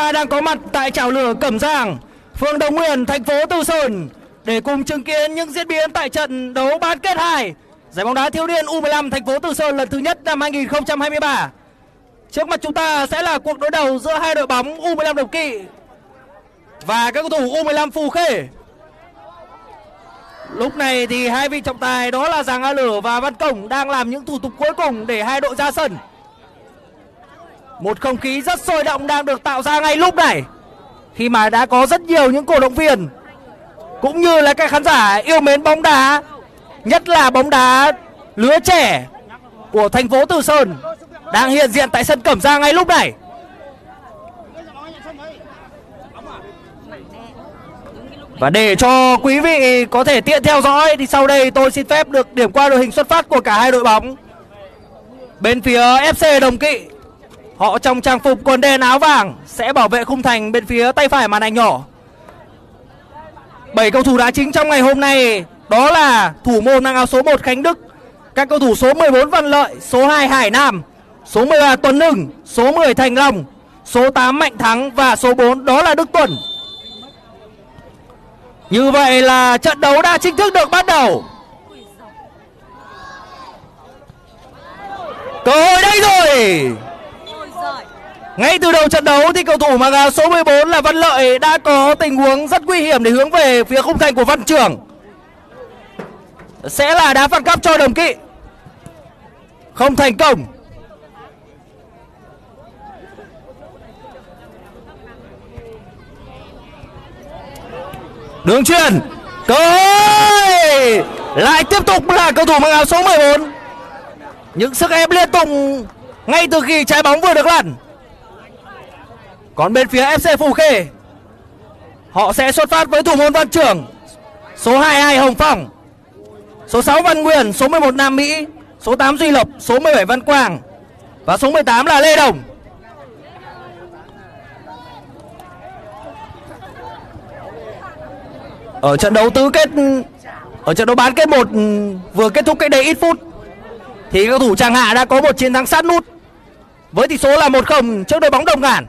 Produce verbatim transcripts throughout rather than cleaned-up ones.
ta đang có mặt tại chảo lửa Cẩm Giàng, phường Đồng Nguyên, thành phố Từ Sơn để cùng chứng kiến những diễn biến tại trận đấu bán kết hai giải bóng đá thiếu niên U mười lăm thành phố Từ Sơn lần thứ nhất năm hai nghìn không trăm hai mươi ba. Trước mặt chúng ta sẽ là cuộc đối đầu giữa hai đội bóng U mười lăm Đồng Kỵ và các cầu thủ U mười lăm Phù Khê. Lúc này thì hai vị trọng tài đó là Giàng A Lử và Văn Cổng đang làm những thủ tục cuối cùng để hai đội ra sân. Một không khí rất sôi động đang được tạo ra ngay lúc này, khi mà đã có rất nhiều những cổ động viên cũng như là các khán giả yêu mến bóng đá, nhất là bóng đá lứa trẻ của thành phố Từ Sơn đang hiện diện tại sân Cẩm Giàng ngay lúc này. Và để cho quý vị có thể tiện theo dõi thì sau đây tôi xin phép được điểm qua đội hình xuất phát của cả hai đội bóng. Bên phía ép xê Đồng Kỵ, họ trong trang phục quần đen áo vàng sẽ bảo vệ khung thành bên phía tay phải màn ảnh nhỏ. Bảy cầu thủ đá chính trong ngày hôm nay đó là thủ môn mang áo số một Khánh Đức, các cầu thủ số mười bốn Văn Lợi, số hai Hải Nam, số mười ba Tuấn Hưng, số mười Thành Long, số tám Mạnh Thắng và số bốn đó là Đức Tuấn. Như vậy là trận đấu đã chính thức được bắt đầu. Cơ hội đây rồi. Ngay từ đầu trận đấu thì cầu thủ mang áo số mười bốn là Văn Lợi đã có tình huống rất nguy hiểm để hướng về phía khung thành của Văn Trưởng. Sẽ là đá phạt góc cho Đồng Kỵ, không thành công. Đường chuyền, cơ hội lại tiếp tục là cầu thủ mang áo số mười bốn. Những sức ép liên tục ngay từ khi trái bóng vừa được lăn. Còn bên phía ép xê Phù Khê, họ sẽ xuất phát với thủ môn Văn Trưởng, số hai mươi hai Hồng Phong, số sáu Văn Nguyên, số mười một Nam Mỹ, số tám Duy Lộc, số mười bảy Văn Quang và số mười tám là Lê Đồng. Ở trận đấu tứ kết, ở trận đấu bán kết một vừa kết thúc cách đây ít phút thì cầu thủ Tràng Hạ đã có một chiến thắng sát nút với tỷ số là một không trước đội bóng Đồng Ngàn.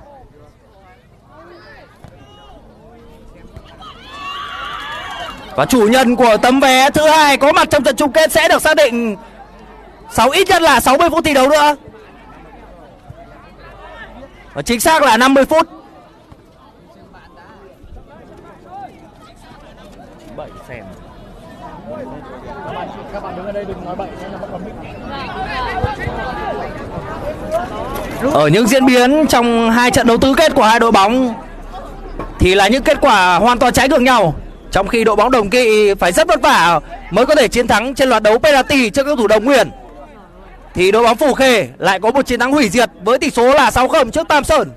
Và chủ nhân của tấm vé thứ hai có mặt trong trận chung kết sẽ được xác định sau ít nhất là sáu mươi phút thi đấu nữa. Và chính xác là năm mươi phút. Ở những diễn biến trong hai trận đấu tứ kết của hai đội bóng thì là những kết quả hoàn toàn trái ngược nhau. Trong khi đội bóng Đồng Kỵ phải rất vất vả mới có thể chiến thắng trên loạt đấu penalty trước các cầu thủ Đồng Nguyên, thì đội bóng Phù Khê lại có một chiến thắng hủy diệt với tỷ số là sáu không trước Tam Sơn.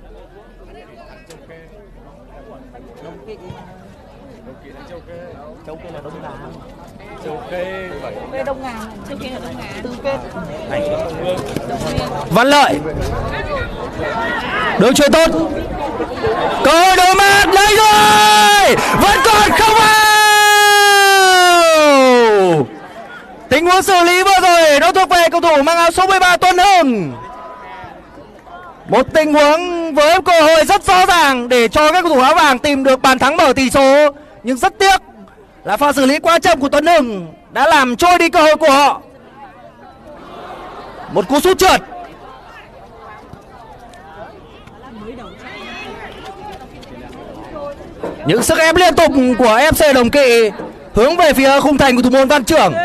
Văn Lợi, đường chuyền tốt, cơ hội đối mặt lấy rồi, vẫn còn không vào. Tình huống xử lý vừa rồi nó thuộc về cầu thủ mang áo số mười ba Tuấn Hưng. Một tình huống với cơ hội rất rõ ràng để cho các cầu thủ áo vàng tìm được bàn thắng mở tỷ số, nhưng rất tiếc là pha xử lý quá chậm của Tuấn Hưng đã làm trôi đi cơ hội của họ. Một cú sút trượt. Những sức ép liên tục của ép xê Đồng Kỵ hướng về phía khung thành của thủ môn Văn Trưởng.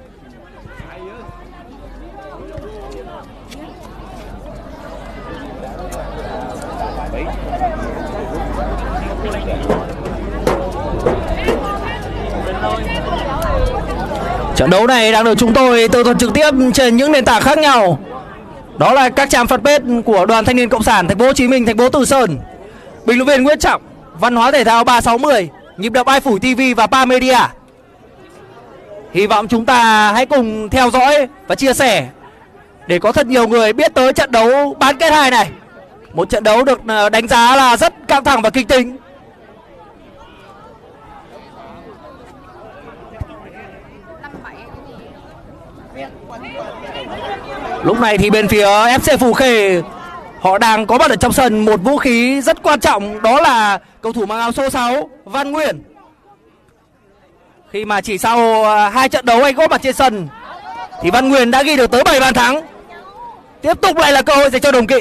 Trận đấu này đang được chúng tôi tường thuật trực tiếp trên những nền tảng khác nhau. Đó là các trang fanpage của Đoàn Thanh niên Cộng sản Thành phố Hồ Chí Minh, thành phố Từ Sơn, bình luận viên Nguyễn Trọng, Văn hóa Thể thao ba sáu mươi, Nhịp đập Ai Phủ ti vi và Pa Media. Hy vọng chúng ta hãy cùng theo dõi và chia sẻ để có thật nhiều người biết tới trận đấu bán kết hai này. Một trận đấu được đánh giá là rất căng thẳng và kịch tính. Lúc này thì bên phía ép xê Phù Khê họ đang có mặt ở trong sân một vũ khí rất quan trọng, đó là cầu thủ mang áo số sáu Văn Nguyên. Khi mà chỉ sau hai trận đấu anh có mặt trên sân thì Văn Nguyên đã ghi được tới bảy bàn thắng. Tiếp tục lại là cơ hội dành cho Đồng Kỵ.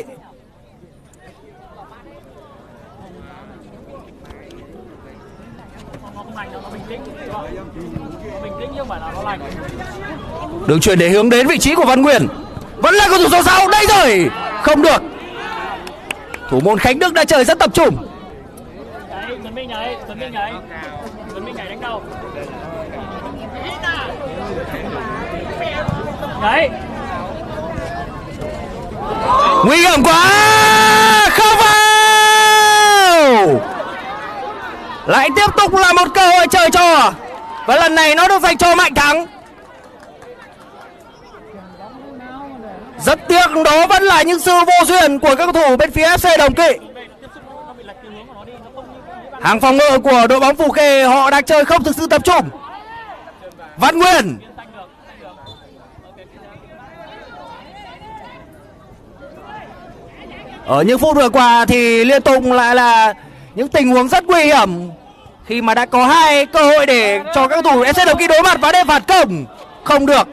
Đường chuyền để hướng đến vị trí của Văn Nguyên. Vẫn là cầu thủ số sáu, đây rồi, không được. Thủ môn Khánh Đức đã chơi rất tập trung. Tuấn Minh nhảy, Tuấn Minh nhảy, Tuấn Minh nhảy đánh đầu. Đấy. Nguy hiểm quá, không vào. Lại tiếp tục là một cơ hội chơi trò, và lần này nó được dành cho Mạnh Thắng. Rất tiếc đó vẫn là những sự vô duyên của các cầu thủ bên phía ép xê Đồng Kỵ. Hàng phòng ngự của đội bóng Phú Khê họ đang chơi không thực sự tập trung. Văn Nguyên. Ở những phút vừa qua thì liên tục lại là những tình huống rất nguy hiểm, khi mà đã có hai cơ hội để cho các cầu thủ ép xê Đồng Kỵ đối mặt và để phạt công, không được.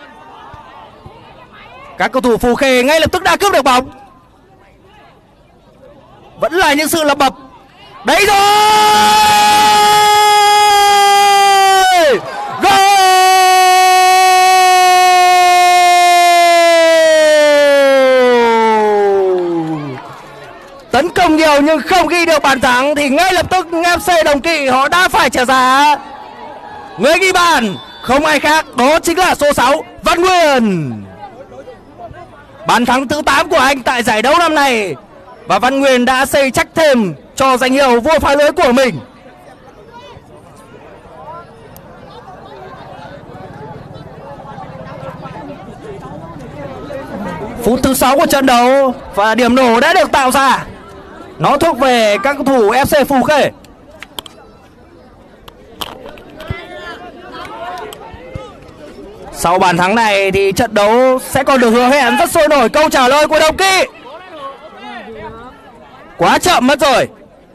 Các cầu thủ Phú Khê ngay lập tức đã cướp được bóng. Vẫn là những sự lập bập. Đấy rồi, gol! Tấn công nhiều nhưng không ghi được bàn thắng thì ngay lập tức ép xê Đồng Kỵ họ đã phải trả giá. Người ghi bàn không ai khác, đó chính là số sáu Văn Nguyên. Bàn thắng thứ tám của anh tại giải đấu năm nay, và Văn Nguyên đã xây chắc thêm cho danh hiệu vua phá lưới của mình. Phút thứ sáu của trận đấu và điểm nổ đã được tạo ra. Nó thuộc về các cầu thủ ép xê Phú Khê. Sau bàn thắng này thì trận đấu sẽ còn được hứa hẹn rất sôi nổi. Câu trả lời của Đồng Kỵ quá chậm mất rồi.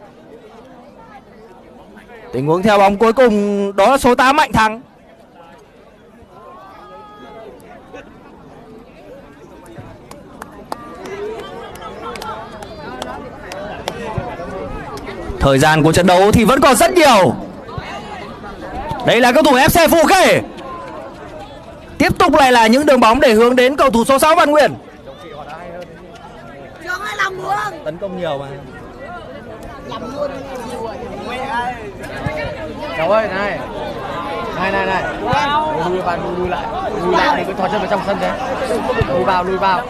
Tình huống theo bóng cuối cùng đó là số tám Mạnh Thắng. Thời gian của trận đấu thì vẫn còn rất nhiều. Đây là cầu thủ ép xê Phú Khê. Tiếp tục lại là những đường bóng để hướng đến cầu thủ số sáu Văn Nguyên. Tấn công nhiều mà. Cháu ơi, này. Này này này. Lùi vào, lùi lại. Lùi lại để cứ thò chân vào trong sân thế. Lùi vào, lùi vào.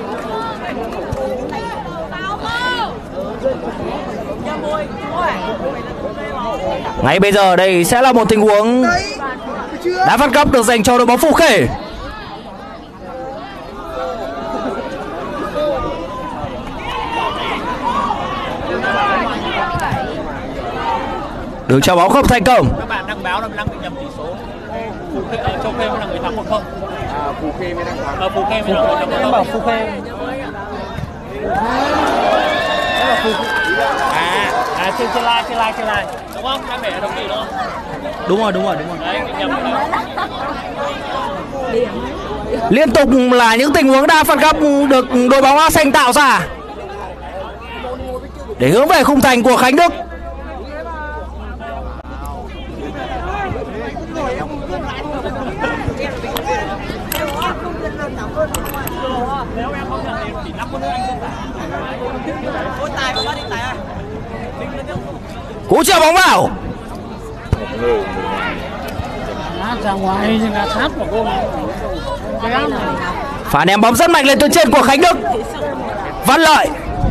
Ngay bây giờ đây sẽ là một tình huống đá phạt góc được dành cho đội bóng Phú Khê. Đường cho bóng không thành công. Các bạn đăng báo là đang bị nhầm tỷ số. Phú Khê ở Châu Khê mới là người thắng một không. À, Phú Khê mới đang thắng. Ở Phú Khê mới là người thắng một không. Bảo Phú Khê. À, à trên trên live, trên live, trên live. Đúng không? Đang để ở Đồng Kỵ đúng không? Đúng rồi, đúng rồi, đúng rồi. Đấy, bị nhầm rồi. Liên tục là những tình huống đá phạt góc được đội bóng áo xanh tạo ra để hướng về khung thành của Khánh Đức. Nếu em không nhận thì chỉ năm phút nữa anh sẽ tải. Cú chĩa bóng vào. Ra ngoài nhưng là sát của cô. Phá ném bóng rất mạnh lên tuyến trên của Khánh Đức. Văn Lợi.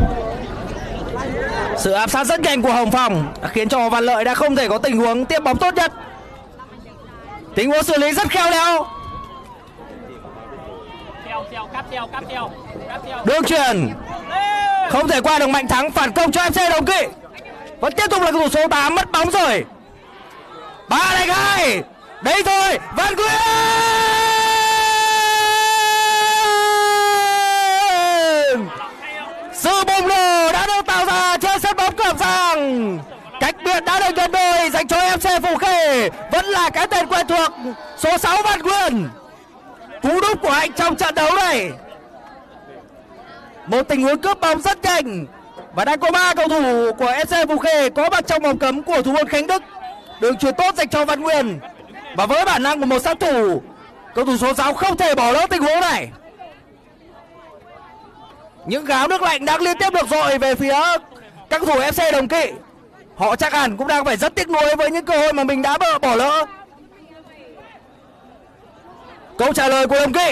Sự áp sát rất nhanh của Hồng Phong đã khiến cho Văn Lợi đã không thể có tình huống tiếp bóng tốt nhất. Tình huống xử lý rất khéo léo. Đường chuyền không thể qua được Mạnh Thắng, phản công cho ép xê Đồng Kỵ. Vẫn tiếp tục là cầu thủ số tám mất bóng rồi. Ba đánh hai. Đấy thôi, Văn Nguyên. Sự Hoàng. Cách biệt đã được nhận đôi dành cho ép xê Phú Khê. Vẫn là cái tên quen thuộc, số sáu Văn Nguyên. Cú đúp của anh trong trận đấu này. Một tình huống cướp bóng rất nhanh. Và đang có ba cầu thủ của ép xê Phú Khê có mặt trong vòng cấm của thủ môn Khánh Đức. Đường chuyền tốt dành cho Văn Nguyên. Và với bản năng của một sát thủ, cầu thủ số sáu không thể bỏ lỡ tình huống này. Những gáo nước lạnh đang liên tiếp được dội về phía các cầu thủ ép xê Đồng Kỵ. Họ chắc hẳn cũng đang phải rất tiếc nuối với những cơ hội mà mình đã bỏ lỡ. Câu trả lời của Đồng Kỵ: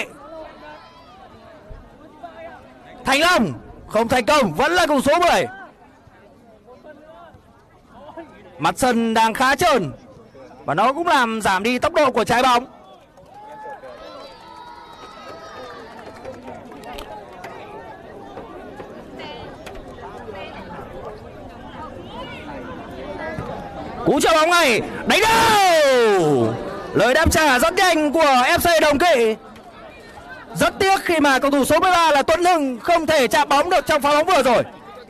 Thành Long. Không thành công, vẫn là cầu thủ số mười. Mặt sân đang khá trơn và nó cũng làm giảm đi tốc độ của trái bóng. Cú chuyền bóng này, đánh đầu. Lời đáp trả rất nhanh của ép xê Đồng Kỵ. Rất tiếc khi mà cầu thủ số mười ba là Tuấn Hưng không thể chạm bóng được trong pha bóng vừa rồi.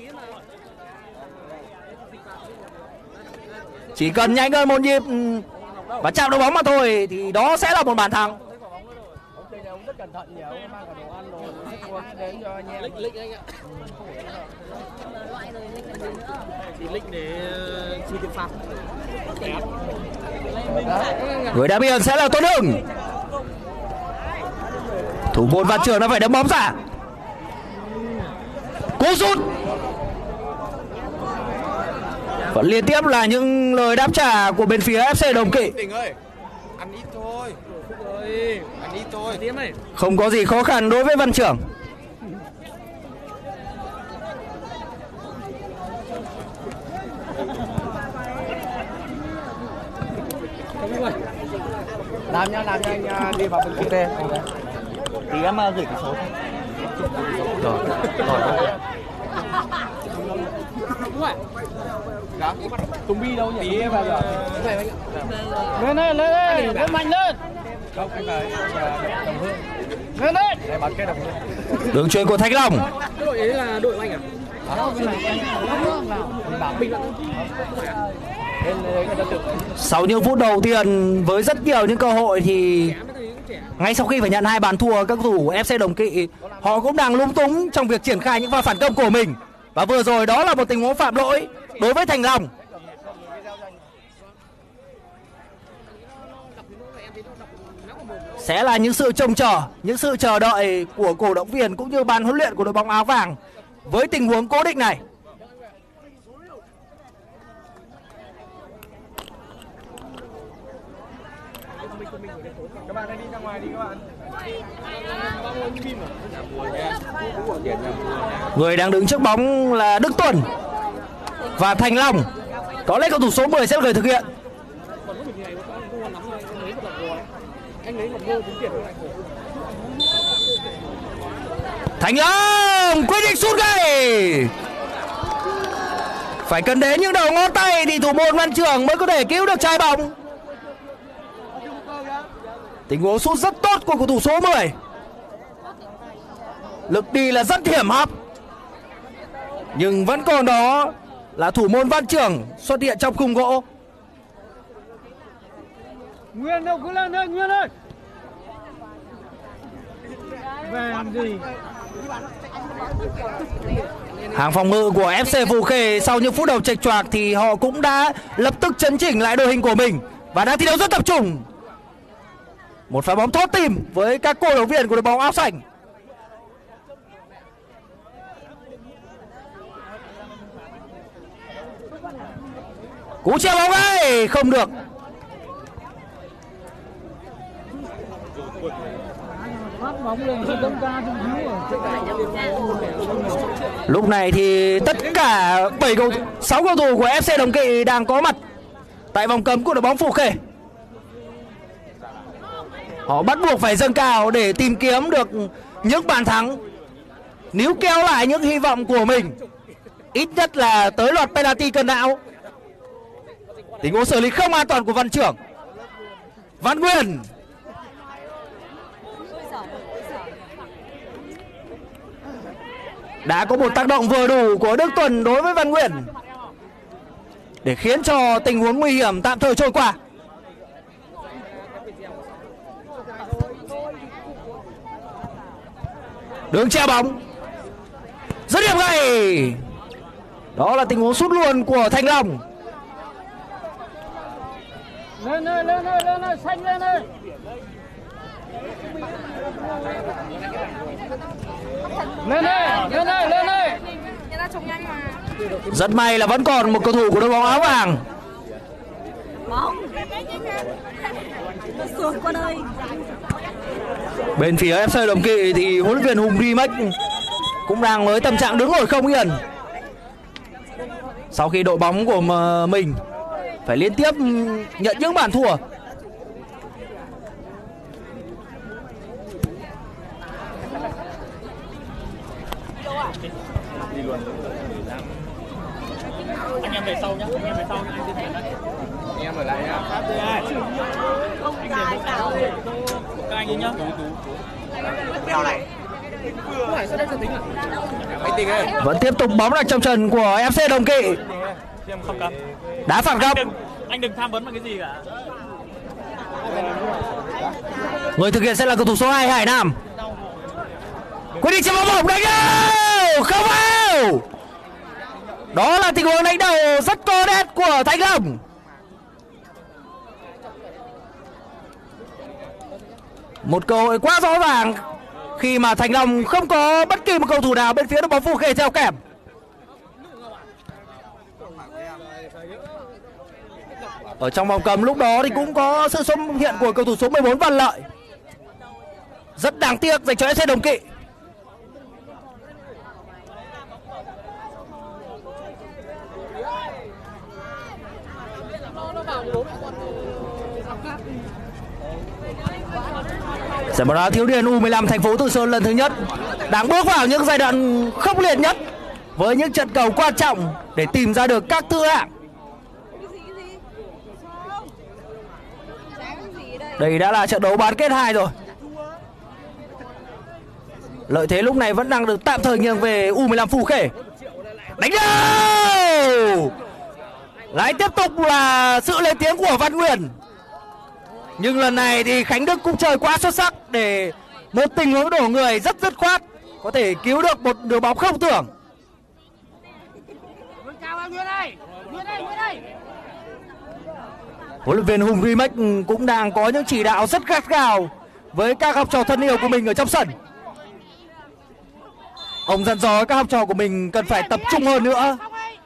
Chỉ cần nhanh hơn một nhịp và chạm được bóng mà thôi thì đó sẽ là một bàn thắng. Rất cẩn thận nhỉ, mang cả đồ ăn đồ thức uống đến cho anh em. Lích lích anh ạ. Chỉ lích để chi tiền phạt. Người đá biên sẽ là Tuấn Hưng. Thủ môn Văn Trường đã phải đấm bóng ra. Cú sút. Vẫn liên tiếp là những lời đáp trả của bên phía ép xê Đồng Kỵ. Ăn ít thôi. Ăn ít thôi. Không có gì khó khăn đối với Văn Trường. Làm nha, làm nha anh đi vào bên kia tê. Tí em gửi cái số. Rồi, rồi. Tùng Bi đâu nhỉ? Tí em vào rồi. Lên lên lên, lên mạnh lên. Không, anh phải Đồng Hương. Lên lên. Để bắn cái Đồng Hương. Đường chuyền của Thanh Long. Cái đội ấy là đội của anh à? Sau những phút đầu tiên với rất nhiều những cơ hội thì ngay sau khi phải nhận hai bàn thua, các cầu thủ ép xê Đồng Kỵ họ cũng đang lúng túng trong việc triển khai những pha phản công của mình. Và vừa rồi đó là một tình huống phạm lỗi đối với Thành Long. Sẽ là những sự trông chờ, những sự chờ đợi của cổ động viên cũng như ban huấn luyện của đội bóng áo vàng với tình huống cố định này. Các bạn hãy đi ra ngoài đi các bạn. Người đang đứng trước bóng là Đức Tuấn và Thành Long. Có lẽ cầu thủ số mười sẽ là người thực hiện. Thành Long quyết định sút gay. Phải cần đến những đầu ngón tay thì thủ môn Văn Trường mới có thể cứu được trái bóng. Tình huống sút rất tốt của cầu thủ số mười. Lực đi là rất hiểm hóc, nhưng vẫn còn đó là thủ môn Văn Trường xuất hiện trong khung gỗ. Nguyên đâu, cứ lên đây Nguyên ơi. Về làm gì? Hàng phòng ngự của ép xê Phú Khê sau những phút đầu chệch choạc thì họ cũng đã lập tức chấn chỉnh lại đội hình của mình và đang thi đấu rất tập trung. Một pha bóng thót tim với các cổ động viên của đội bóng áo xanh. Cú chuyền bóng ấy không được. Lúc này thì tất cả bảy cầu sáu cầu thủ của ép xê Đồng Kỵ đang có mặt tại vòng cấm của đội bóng Phú Khê. Họ bắt buộc phải dâng cao để tìm kiếm được những bàn thắng, níu kéo lại những hy vọng của mình, ít nhất là tới loạt penalty cân não. Tình huống xử lý không an toàn của Văn Trưởng. Văn Nguyên. Đã có một tác động vừa đủ của Đức Tuấn đối với Văn Nguyên. để khiến cho tình huống nguy hiểm tạm thời trôi qua. Đường che bóng, dứt điểm ngay. Đó là tình huống sút luôn của Thanh Long. Lên lên lên lên lên xanh lên lên. Lên lên lên lên lên lên. Rất may là vẫn còn một cầu thủ của đội bóng áo vàng. Bóng nó xuống qua đây. Bên phía ép xê Đồng Kỵ thì huấn luyện viên Hùng Rimac cũng đang với tâm trạng đứng ngồi không yên. Sau khi đội bóng của mình phải liên tiếp nhận những bàn thua. Anh em về sau nhá, anh em về sau nhá, anh tiến đây. Anh em ở lại nhá. Không dài sao. Các anh đi nhá. Vẫn tiếp tục bóng đặt trong chân của ép xê Đồng Kỵ. Không cầm. Đá phạt góc. Anh đừng, anh đừng tham vấn vào cái gì cả. Người thực hiện sẽ là cầu thủ số hai Hải Nam. Quyết định chấm bóng bổng đánh đầu, không vào. Đó là tình huống đánh đầu rất có nét của Thanh Long. Một cơ hội quá rõ ràng khi mà Thanh Long không có bất kỳ một cầu thủ nào bên phía đội bóng Phù Khê theo kèm. Ở trong vòng cấm lúc đó thì cũng có sự xuất hiện của cầu thủ số mười bốn Văn Lợi. Rất đáng tiếc dành cho ép xê Đồng Kỵ. Giải bóng đá thiếu niên u mười lăm thành phố Từ Sơn lần thứ nhất đang bước vào những giai đoạn khốc liệt nhất với những trận cầu quan trọng để tìm ra được các thứ hạng. Đây đã là trận đấu bán kết hai rồi. Lợi thế lúc này vẫn đang được tạm thời nghiêng về u mười lăm Phù Khê. Đánh đầu. Lại tiếp tục là sự lên tiếng của Văn Nguyên. Nhưng lần này thì Khánh Đức cũng chơi quá xuất sắc để một tình huống đổ người rất dứt khoát có thể cứu được một đường bóng không tưởng. Huấn luyện viên Hùng Rimac cũng đang có những chỉ đạo rất gắt gao với các học trò thân yêu của mình ở trong sân. Ông dặn dò các học trò của mình cần phải tập trung hơn nữa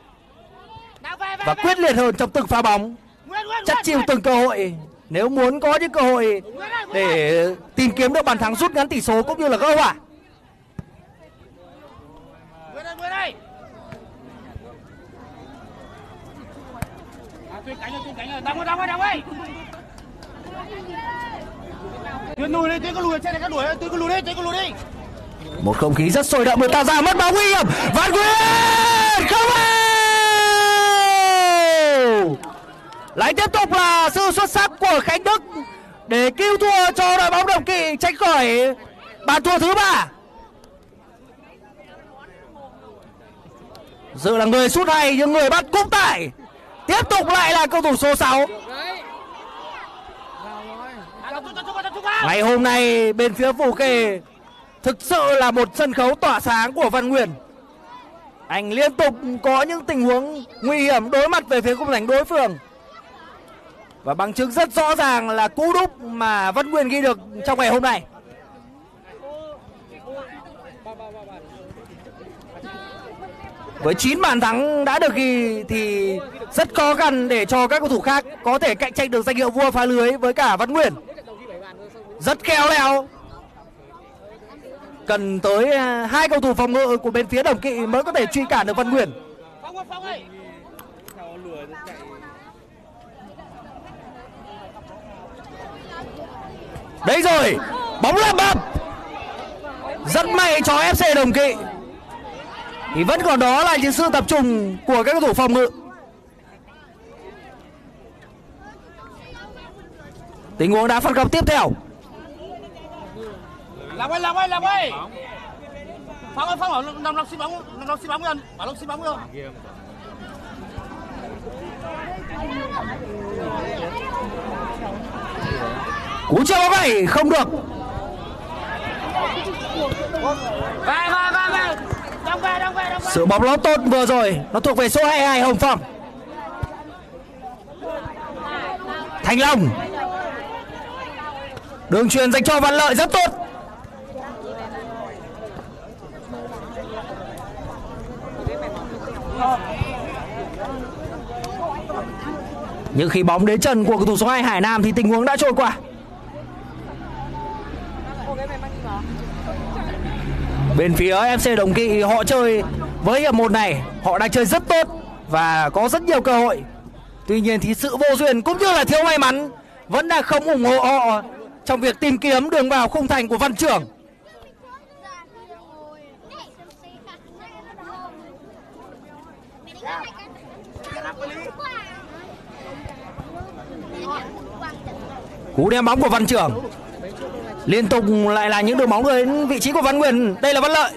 và quyết liệt hơn trong từng pha bóng, chắt chiu từng cơ hội nếu muốn có những cơ hội để tìm kiếm được bàn thắng rút ngắn tỷ số cũng như là gỡ hòa. Một không khí rất sôi động được tạo ra, mất bóng nguy hiểm. Văn Nguyên không vào. Lại tiếp tục là sự xuất sắc của Khánh Đức để cứu thua cho đội bóng Đồng Kỵ tránh khỏi bàn thua thứ ba. Dự là người sút hay nhưng người bắt cũng tại. Tiếp tục lại là cầu thủ số sáu. Ngày hôm nay bên phía Phù Khê thực sự là một sân khấu tỏa sáng của Văn Nguyên. Anh liên tục có những tình huống nguy hiểm đối mặt về phía khung thành đối phương. Và bằng chứng rất rõ ràng là cú đúp mà Văn Nguyên ghi được trong ngày hôm nay. Với chín bàn thắng đã được ghi thì rất khó khăn để cho các cầu thủ khác có thể cạnh tranh được danh hiệu vua phá lưới với cả Văn Nguyên. Rất khéo léo. Cần tới hai cầu thủ phòng ngự của bên phía Đồng Kỵ mới có thể truy cản được Văn Nguyên. Đấy rồi, bóng lầm bầm. Rất may cho ép xê Đồng Kỵ. Thì vẫn còn đó là những sự tập trung của các cầu thủ phòng ngự. Tình huống đá phạt góc tiếp theo. Làm ơi, làm ơi, làm ơi. Phong ơi, Phong ở nằm nằm xin bóng, nằm nằm xin bóng gần, bảo Long xin bóng rồi. Cú chưa bóng này không được. Sự bóng lót tốt vừa rồi nó thuộc về số hai mươi hai Hồng Phong. Thành Long, đường chuyền dành cho Văn Lợi rất tốt. Nhưng khi bóng đến chân của cầu thủ số hai Hải Nam thì tình huống đã trôi qua. Bên phía ép xê Đồng Kỵ họ chơi với hiệp một này, họ đang chơi rất tốt và có rất nhiều cơ hội. Tuy nhiên thì sự vô duyên cũng như là thiếu may mắn vẫn đang không ủng hộ họ trong việc tìm kiếm đường vào khung thành của Văn Trưởng. Cú đem bóng của Văn Trưởng liên tục lại là những đường bóng đến vị trí của Văn Nguyên. Đây là Văn Lợi.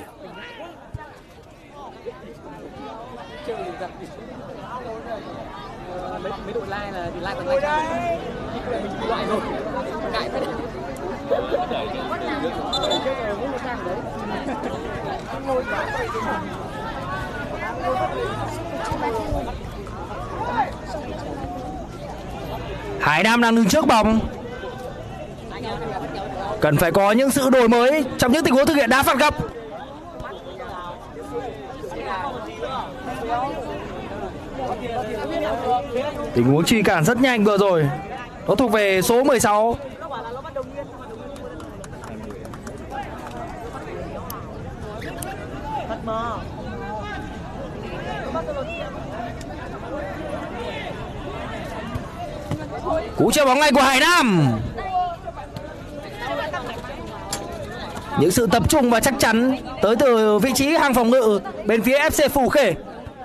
Mấy đội like là like bằng like mình loại rồi. Ngại thế. Hải Nam đang đứng trước bóng, cần phải có những sự đổi mới trong những tình huống thực hiện đá phạt góc. Tình huống truy cản rất nhanh vừa rồi nó thuộc về số mười sáu. Cú chơi bóng ngay của Hải Nam. Những sự tập trung và chắc chắn tới từ vị trí hàng phòng ngự bên phía ép xê Phù Khê.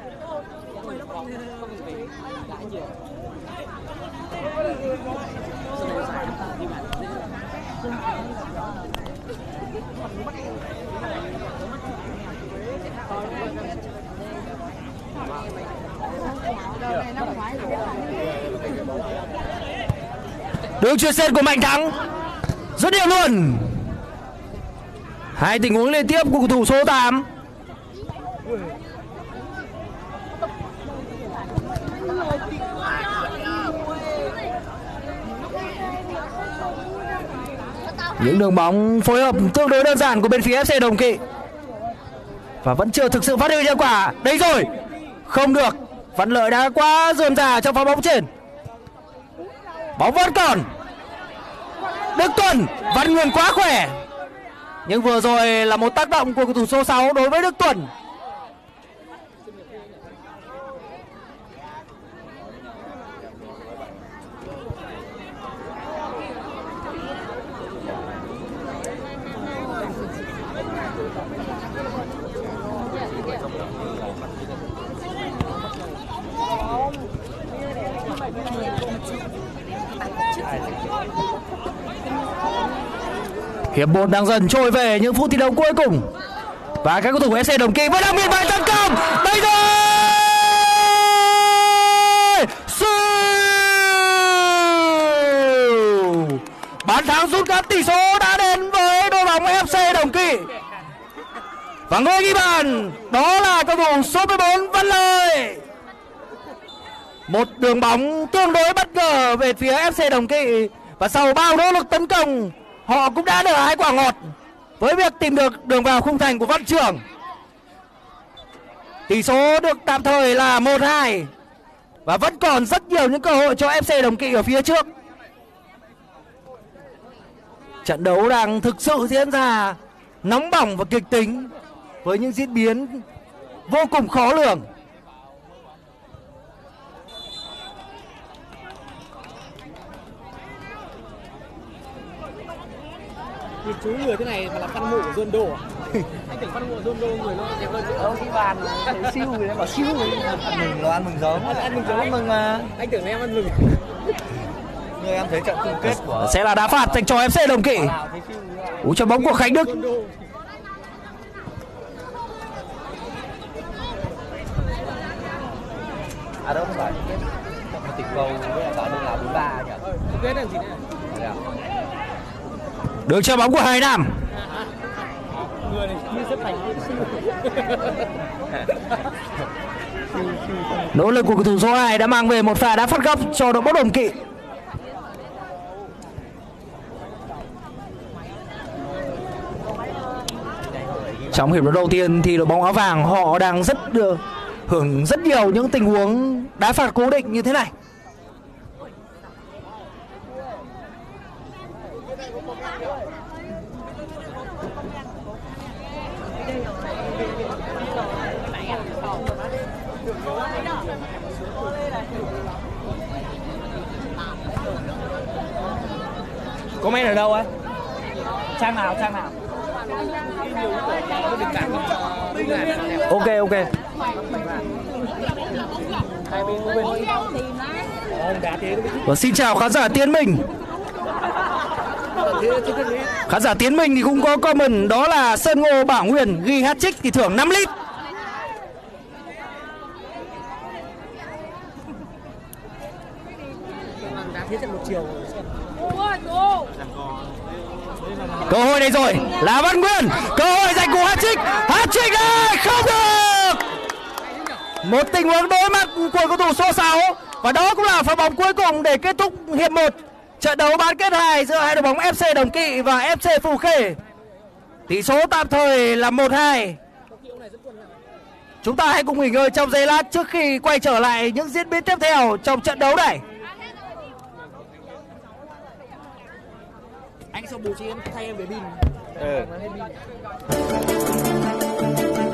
Đường chuyền sệt của Mạnh Thắng rất điểm luôn. Hai tình huống liên tiếp của cầu thủ số tám. Những đường bóng phối hợp tương đối đơn giản của bên phía ép xê Đồng Kỵ và vẫn chưa thực sự phát huy hiệu quả. Đây rồi, không được. Văn Lợi đã quá rườm rà trong pha bóng trên. Bóng vẫn còn. Đức Tuần, Văn Nguyên quá khỏe. Nhưng vừa rồi là một tác động của cầu thủ số sáu đối với Đức Tuần. Hiệp một đang dần trôi về những phút thi đấu cuối cùng và các cầu thủ ép xê Đồng Kỵ vẫn đang miệt mài tấn công. Đây rồi, bàn thắng rút ngắn tỷ số đã đến với đội bóng ép xê Đồng Kỵ và người ghi bàn đó là cầu thủ số mười bốn Văn Lợi. Một đường bóng tương đối bất ngờ về phía ép xê Đồng Kỵ và sau bao nỗ lực tấn công họ cũng đã được hai quả ngọt với việc tìm được đường vào khung thành của Văn Trưởng. Tỷ số được tạm thời là một hai và vẫn còn rất nhiều những cơ hội cho ép xê Đồng Kỵ ở phía trước. Trận đấu đang thực sự diễn ra nóng bỏng và kịch tính với những diễn biến vô cùng khó lường. Nhìn chú người thế này mà là fan mộ của Ronaldo à? Anh tưởng fan mộ Ronaldo người nó đẹp hơn. Đâu cái bàn thấy siêu rồi đấy, bảo siêu rồi. Ăn mừng nó ăn mừng giống. Ăn, ăn mừng giống ăn mừng mà. Anh tưởng em ăn mừng. Nhưng em thấy trận chung kết của sẽ là đá phạt dành cho ép xê Đồng Kỵ. Cú cho bóng của Khánh Đức. À đâu không phải. Tịch Cầu với cả Đường Lào bốn ba nhỉ? Chung kết làm gì nữa? Đường chơi bóng của Hải Nam. Người này như xếp thành Nỗ lực của cầu thủ số hai đã mang về một pha đá phạt góc cho đội bóng Đồng Kỵ. Trong hiệp đấu đầu tiên thì đội bóng áo vàng họ đang rất được hưởng rất nhiều những tình huống đá phạt cố định như thế này. Comment ở đâu ấy? Trang nào, trang nào? Ok ok. Và xin chào khán giả Tiến Minh. Khán giả Tiến Minh thì cũng có comment đó là Sơn Ngô Bảo Nguyên ghi hat-trick thì thưởng năm lít. Cơ hội này rồi là Văn Nguyên, cơ hội giành của hat-trick, hat-trick này không được. Một tình huống đối mặt của cầu thủ số sáu và đó cũng là pha bóng cuối cùng để kết thúc hiệp một trận đấu bán kết hai giữa hai đội bóng ép xê Đồng Kỵ và ép xê Phù Khê. Tỷ số tạm thời là một hai. Chúng ta hãy cùng nghỉ ngơi trong giây lát trước khi quay trở lại những diễn biến tiếp theo trong trận đấu này. Anh xong bù chi em thay em về pin. Ừ.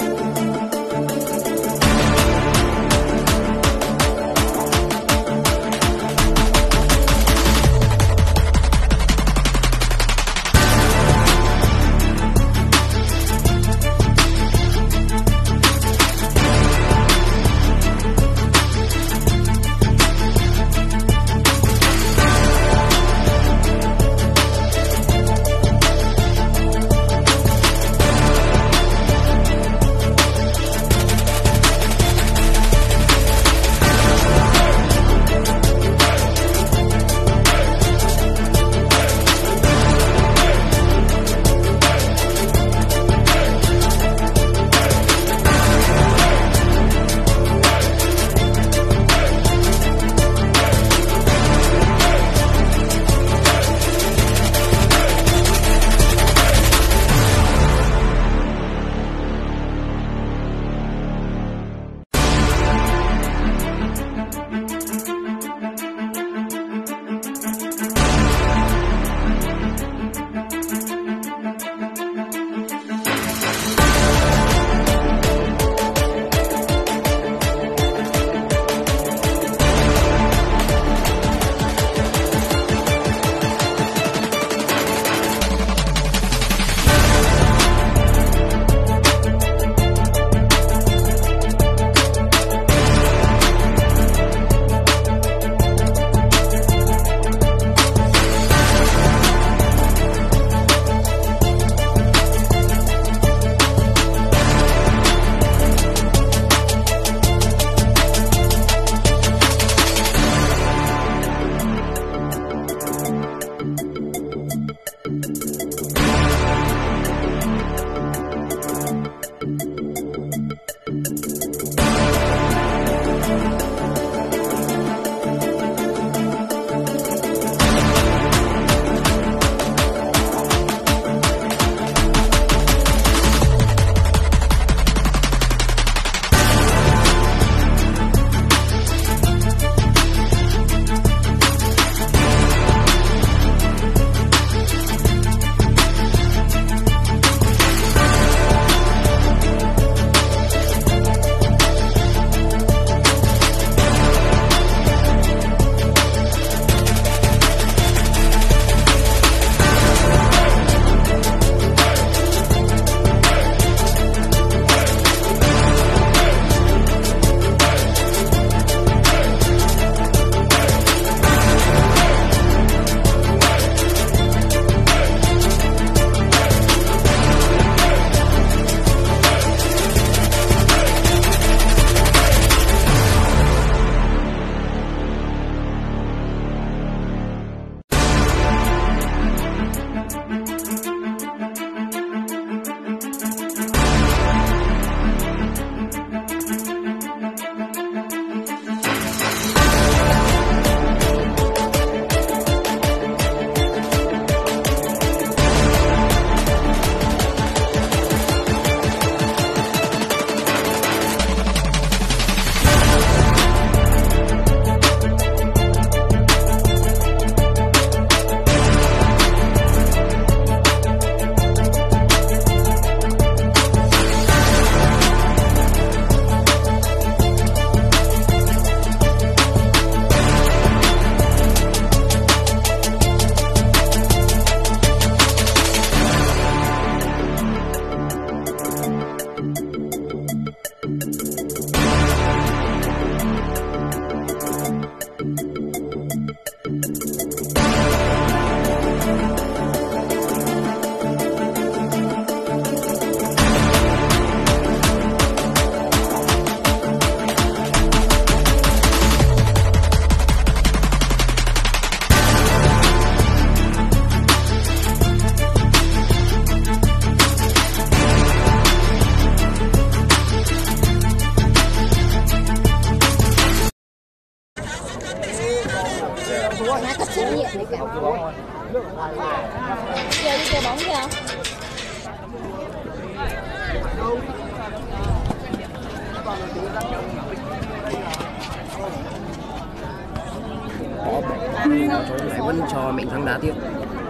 vẫn cho Mạnh Thắng đá tiếp.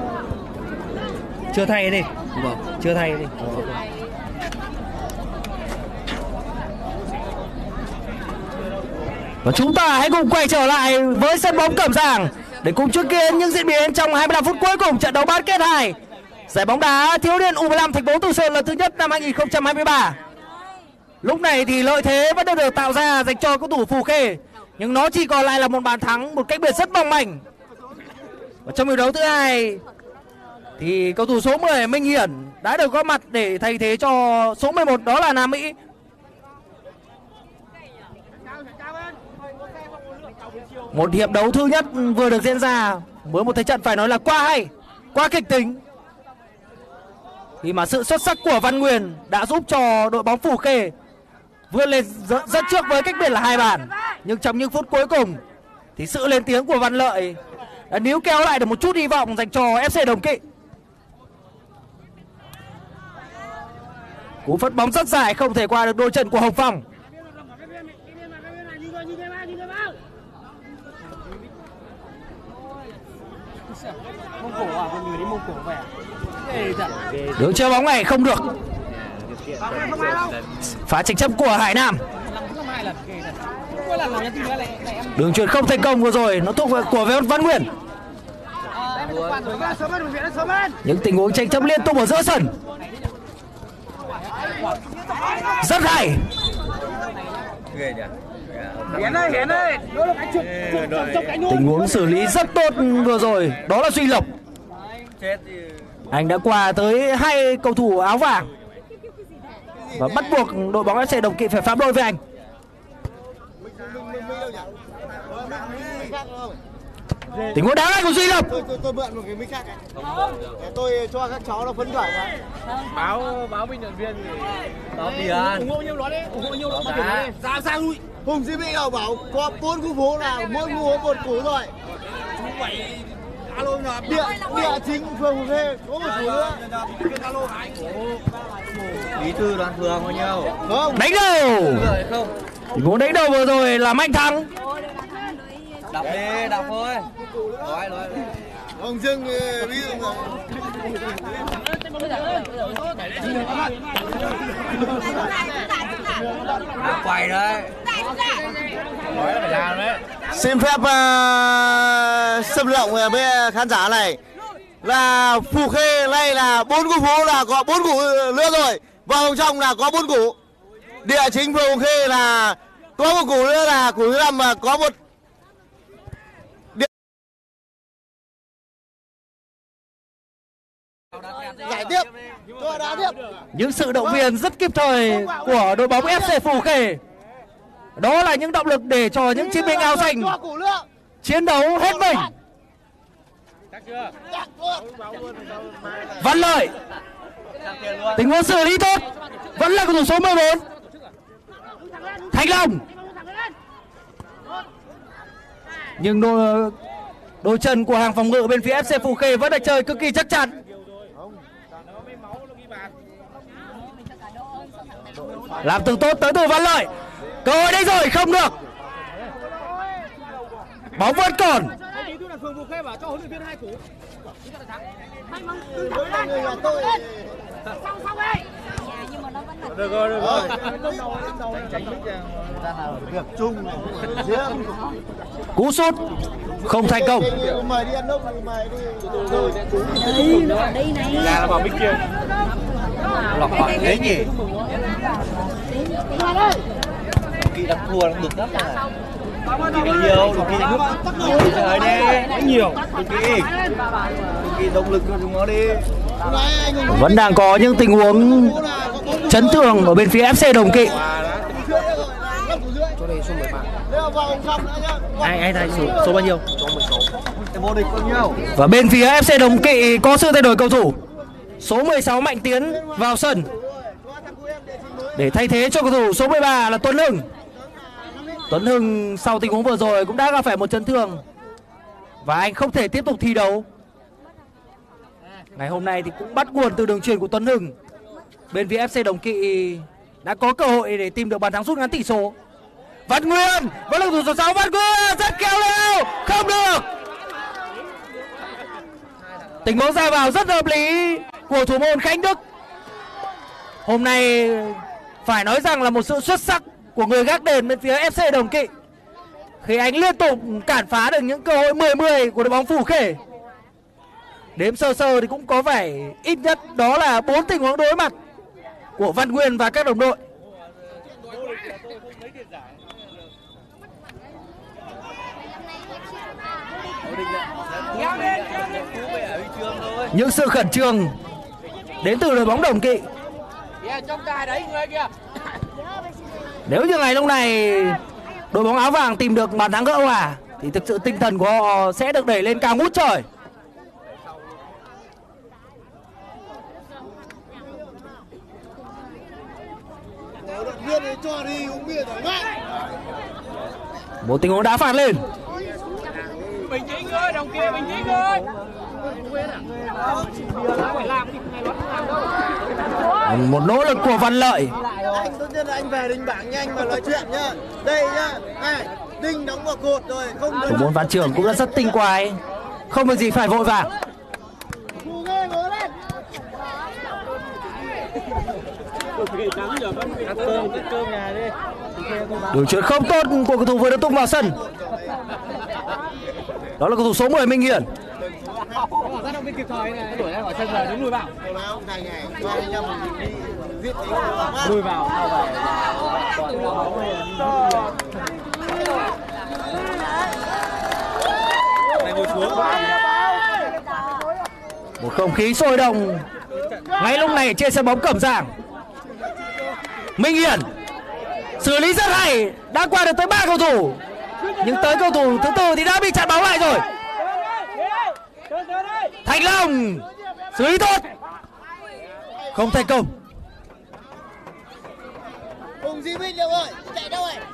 Chưa thay đi. Vâng. Chưa thay đi. Và chúng ta hãy cùng quay trở lại với sân bóng Cẩm Giàng để cùng chứng kiến những diễn biến trong hai mươi lăm phút cuối cùng trận đấu bán kết hai giải bóng đá thiếu niên U mười lăm thành phố Từ Sơn lần thứ nhất năm hai nghìn không trăm hai mươi ba. Lúc này thì lợi thế vẫn đang được tạo ra dành cho cầu thủ Phù Khê, nhưng nó chỉ còn lại là một bàn thắng một cách biệt rất mong manh. Và trong hiệp đấu thứ hai thì cầu thủ số mười Minh Hiển đã được góp mặt để thay thế cho số mười một đó là Nam Mỹ. Một hiệp đấu thứ nhất vừa được diễn ra với một thế trận phải nói là quá hay, quá kịch tính. Khi mà sự xuất sắc của Văn Nguyên đã giúp cho đội bóng Phù Khê vươn lên dẫn trước với cách biệt là hai bàn. Nhưng trong những phút cuối cùng thì sự lên tiếng của Văn Lợi đã níu kéo lại được một chút hy vọng dành cho ép xê Đồng Kỵ. Cú phất bóng rất dài không thể qua được đôi chân của Hồng Phong. Đường chơi bóng này không được. Phá tranh chấp của Hải Nam. Đường chuyền không thành công vừa rồi, nó thuộc về của Văn Nguyên. Những tình huống tranh chấp liên tục ở giữa sân. Rất hay. Tình huống xử lý rất tốt vừa rồi, đó là Duy Lộc. Anh đã qua tới hai cầu thủ áo vàng và bắt buộc đội bóng ép xê Đồng Kỵ phải phạm lỗi với anh. Tình huống đá lại của Duy Lộc. Tôi, tôi, tôi mượn một cái mic khác này. Để tôi cho các cháu nó phấn khởi mà. Báo báo bình luận viên báo tiền. ủng hộ nhiều nó đấy, ủng hộ nhiều nó báo tiền đấy. Ra sao lui. Hùng Duy Mỹ đâu bảo có bốn khu phố là mỗi khu phố một củ rồi. Chú bảy alo là địa địa chính phường Phù Khê có một củ nữa. Bí thư đoàn phường bao nhiêu? Không. Đánh đầu. Tình huống đánh đầu vừa rồi là Mạnh Thắng. Đọc đi, đọc thôi. Nói, nói. Ông Dương ví dụ mà. Quay đấy. Nói là phải làm đấy. Xin phép uh, xâm lộng với khán giả này là Phù Khê này là bốn khu phố là có bốn củ nữa rồi, và Hồng Trong là có bốn củ. Địa chính Phù Khê là có một củ nữa là củ thứ năm mà có một giải tiếp, tôi đá tiếp. Những sự động viên rất kịp thời của đội bóng ép xê Phù Khê. Đó là những động lực để cho những chiến binh áo xanh chiến đấu hết mình. Văn Lợi. Tình huống xử lý tốt. Vẫn là cầu thủ số mười bốn Thành Long. Nhưng đôi, đôi chân của hàng phòng ngự bên phía ép xê Phù Khê vẫn là chơi cực kỳ chắc chắn. Làm từng tốt tới từ Văn Lợi. Cơ hội đây rồi, không được. Bóng vẫn còn. Được rồi, được rồi. Việc chung này. Cú sút không thành công. Mời đi ăn đông, mời đi. Đi, đi này. Ra là vào bên kia. Lọc hỏi thế nhỉ? Kỳ đặt thua nó bực lắm này. Kỳ bao nhiêu? Kỳ đánh nước. Trời đi. Quá nhiều. Kỳ. Kỳ động lực cho chúng nó đi. Vẫn đang có những tình huống chấn thương ở bên phía ép xê Đồng Kỵ. Chỗ này số mười ba. Ai ai thay số, số bao nhiêu? Số mười sáu. Vô địch bao nhiêu? Và bên phía ép xê Đồng Kỵ có sự thay đổi cầu thủ. Số mười sáu Mạnh Tiến vào sân để thay thế cho cầu thủ số mười ba là Tuấn Hưng. Tuấn Hưng sau tình huống vừa rồi cũng đã gặp phải một chấn thương và anh không thể tiếp tục thi đấu. Ngày hôm nay thì cũng bắt nguồn từ đường chuyền của Tuấn Hưng. Bên phía ép xê Đồng Kỵ đã có cơ hội để tìm được bàn thắng rút ngắn tỷ số. Văn Nguyên vẫn là thủ số sáu. Văn Nguyên rất khéo léo, không được. Tình huống ra vào rất hợp lý của thủ môn Khánh Đức. Hôm nay phải nói rằng là một sự xuất sắc của người gác đền bên phía ép xê Đồng Kỵ, khi anh liên tục cản phá được những cơ hội mười mười của đội bóng Phù Khê. Đếm sơ sơ thì cũng có vẻ ít nhất đó là bốn tình huống đối mặt của Văn Nguyên và các đồng đội. Những sự khẩn trương đến từ đội bóng Đồng Kỵ. Nếu như ngày lúc này đội bóng áo vàng tìm được bàn thắng gỡ hòa thì thực sự tinh thần của họ sẽ được đẩy lên cao ngút trời. Một tình huống đá phạt lên. Bình tĩnh thôi, Đồng Kỵ bình tĩnh thôi. Một nỗ lực của Văn Lợi. Anh tốt nhất là anh về đình bảng nhanh mà nói chuyện nhá. Đây nhá, này, Đinh đóng vào cột rồi, không được. Thủ môn Văn Trường cũng đã rất tinh quái, không việc gì phải vội vàng. Đường chuyền không tốt của cầu thủ vừa được tung vào sân. Đó là cầu thủ số mười Minh Hiển. Lùi vào. Một không khí sôi động ngay lúc này trên sân bóng Cẩm Giàng. Minh Hiển xử lý rất hay, đã qua được tới ba cầu thủ, nhưng tới cầu thủ thứ tư thì đã bị chặn bóng lại rồi. Thành Long xử lý tốt, không thành công. Hùng Di Minh đâu rồi, chạy đâu rồi?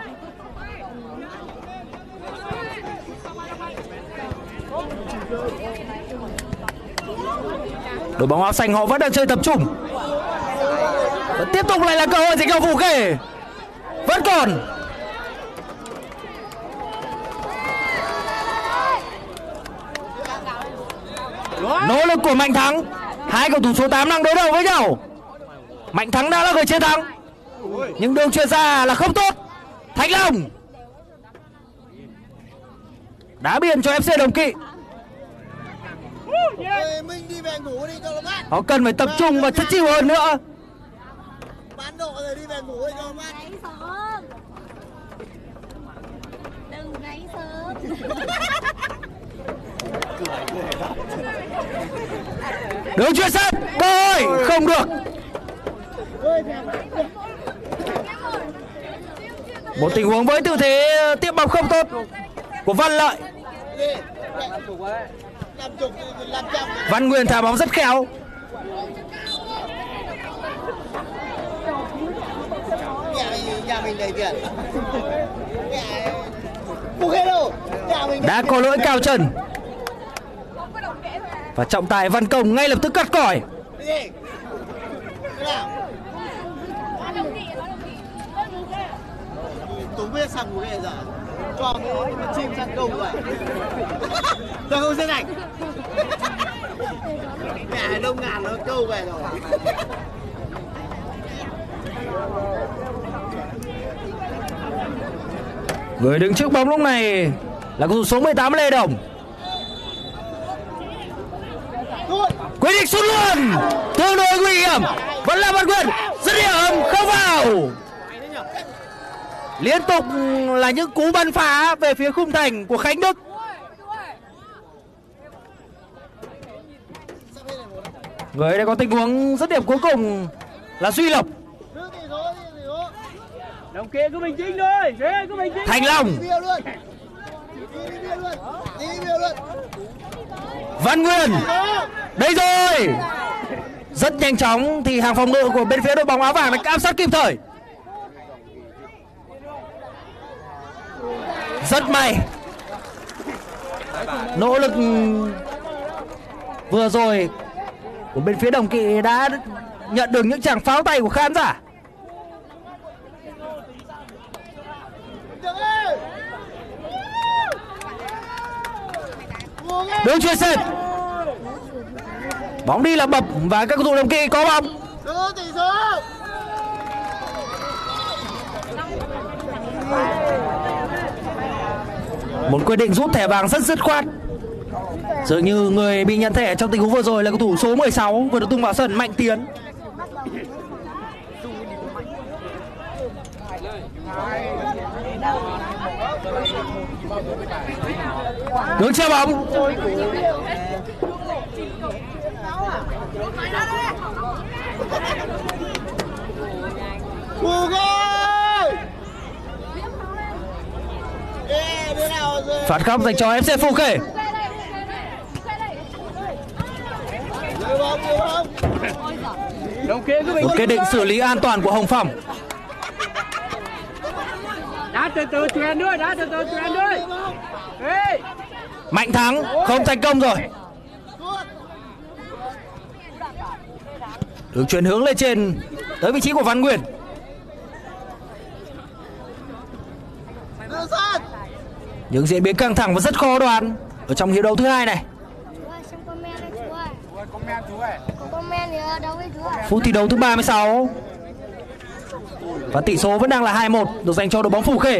Đội bóng áo xanh họ vẫn đang chơi tập trung. Và tiếp tục lại là cơ hội dành cho Phù Khê. Vẫn còn. Nỗ lực của Mạnh Thắng. Hai cầu thủ số tám đang đối đầu với nhau. Mạnh Thắng đã là người chiến thắng, nhưng đường chuyền ra là không tốt. Thành Long đá biên cho ép xê Đồng Kỵ. Họ cần phải tập trung và chất chịu hơn nữa. Bán độ rồi đi về ngủ đi cho mát. Đừng ngáy sớm. Đường chuyền sân, rồi không được. Một tình huống với tư thế tiếp bóng không tốt của Văn Lợi. Văn Nguyên thả bóng rất khéo. Nhà mình đầy tiền. Đã có lỗi cao trần. Và trọng tài Văn Công ngay lập tức cắt còi. Tú biết sang ngủ đây giờ. Cho mấy con chim sang câu vậy. Tôi không xem ảnh. Mẹ đông ngàn nó câu về rồi. Người đứng trước bóng lúc này là cầu thủ số mười tám Lê Đồng. Quyết định sút luôn, tương đối nguy hiểm, vẫn là Văn Nguyên, dứt điểm không vào. Liên tục là những cú bắn phá về phía khung thành của Khánh Đức. Người đã có tình huống dứt điểm cuối cùng là Duy Lộc. Đồng Kỵ cứ bình tĩnh thôi, cứ bình tĩnh. Thành Long, Văn Nguyên, đây rồi. Rất nhanh chóng thì hàng phòng ngự của bên phía đội bóng áo vàng đã áp sát kịp thời. Rất may. Nỗ lực vừa rồi của bên phía Đồng Kỵ đã nhận được những tràng pháo tay của khán giả. Đường chuyền sệt. Bóng đi là bập và các cầu thủ Đồng Kỵ có bóng. Tỷ số. Một quyết định rút thẻ vàng rất dứt khoát. Dường như người bị nhận thẻ trong tình huống vừa rồi là cầu thủ số mười sáu vừa được tung vào sân, Mạnh Tiến. Hướng treo bóng. Phạt góc dành cho ép xê Phù Khê. Một quyết định xử lý an toàn của Hồng Phong. Đá từ từ chuyền đuôi, đá từ từ chuyền đuôi. Mạnh Thắng không thành công rồi. Được chuyển hướng lên trên tới vị trí của Văn Nguyên. Những diễn biến căng thẳng và rất khó đoán ở trong hiệp đấu thứ hai này. Phút thi đấu thứ ba mươi sáu và tỷ số vẫn đang là hai một được dành cho đội bóng Phù Khê.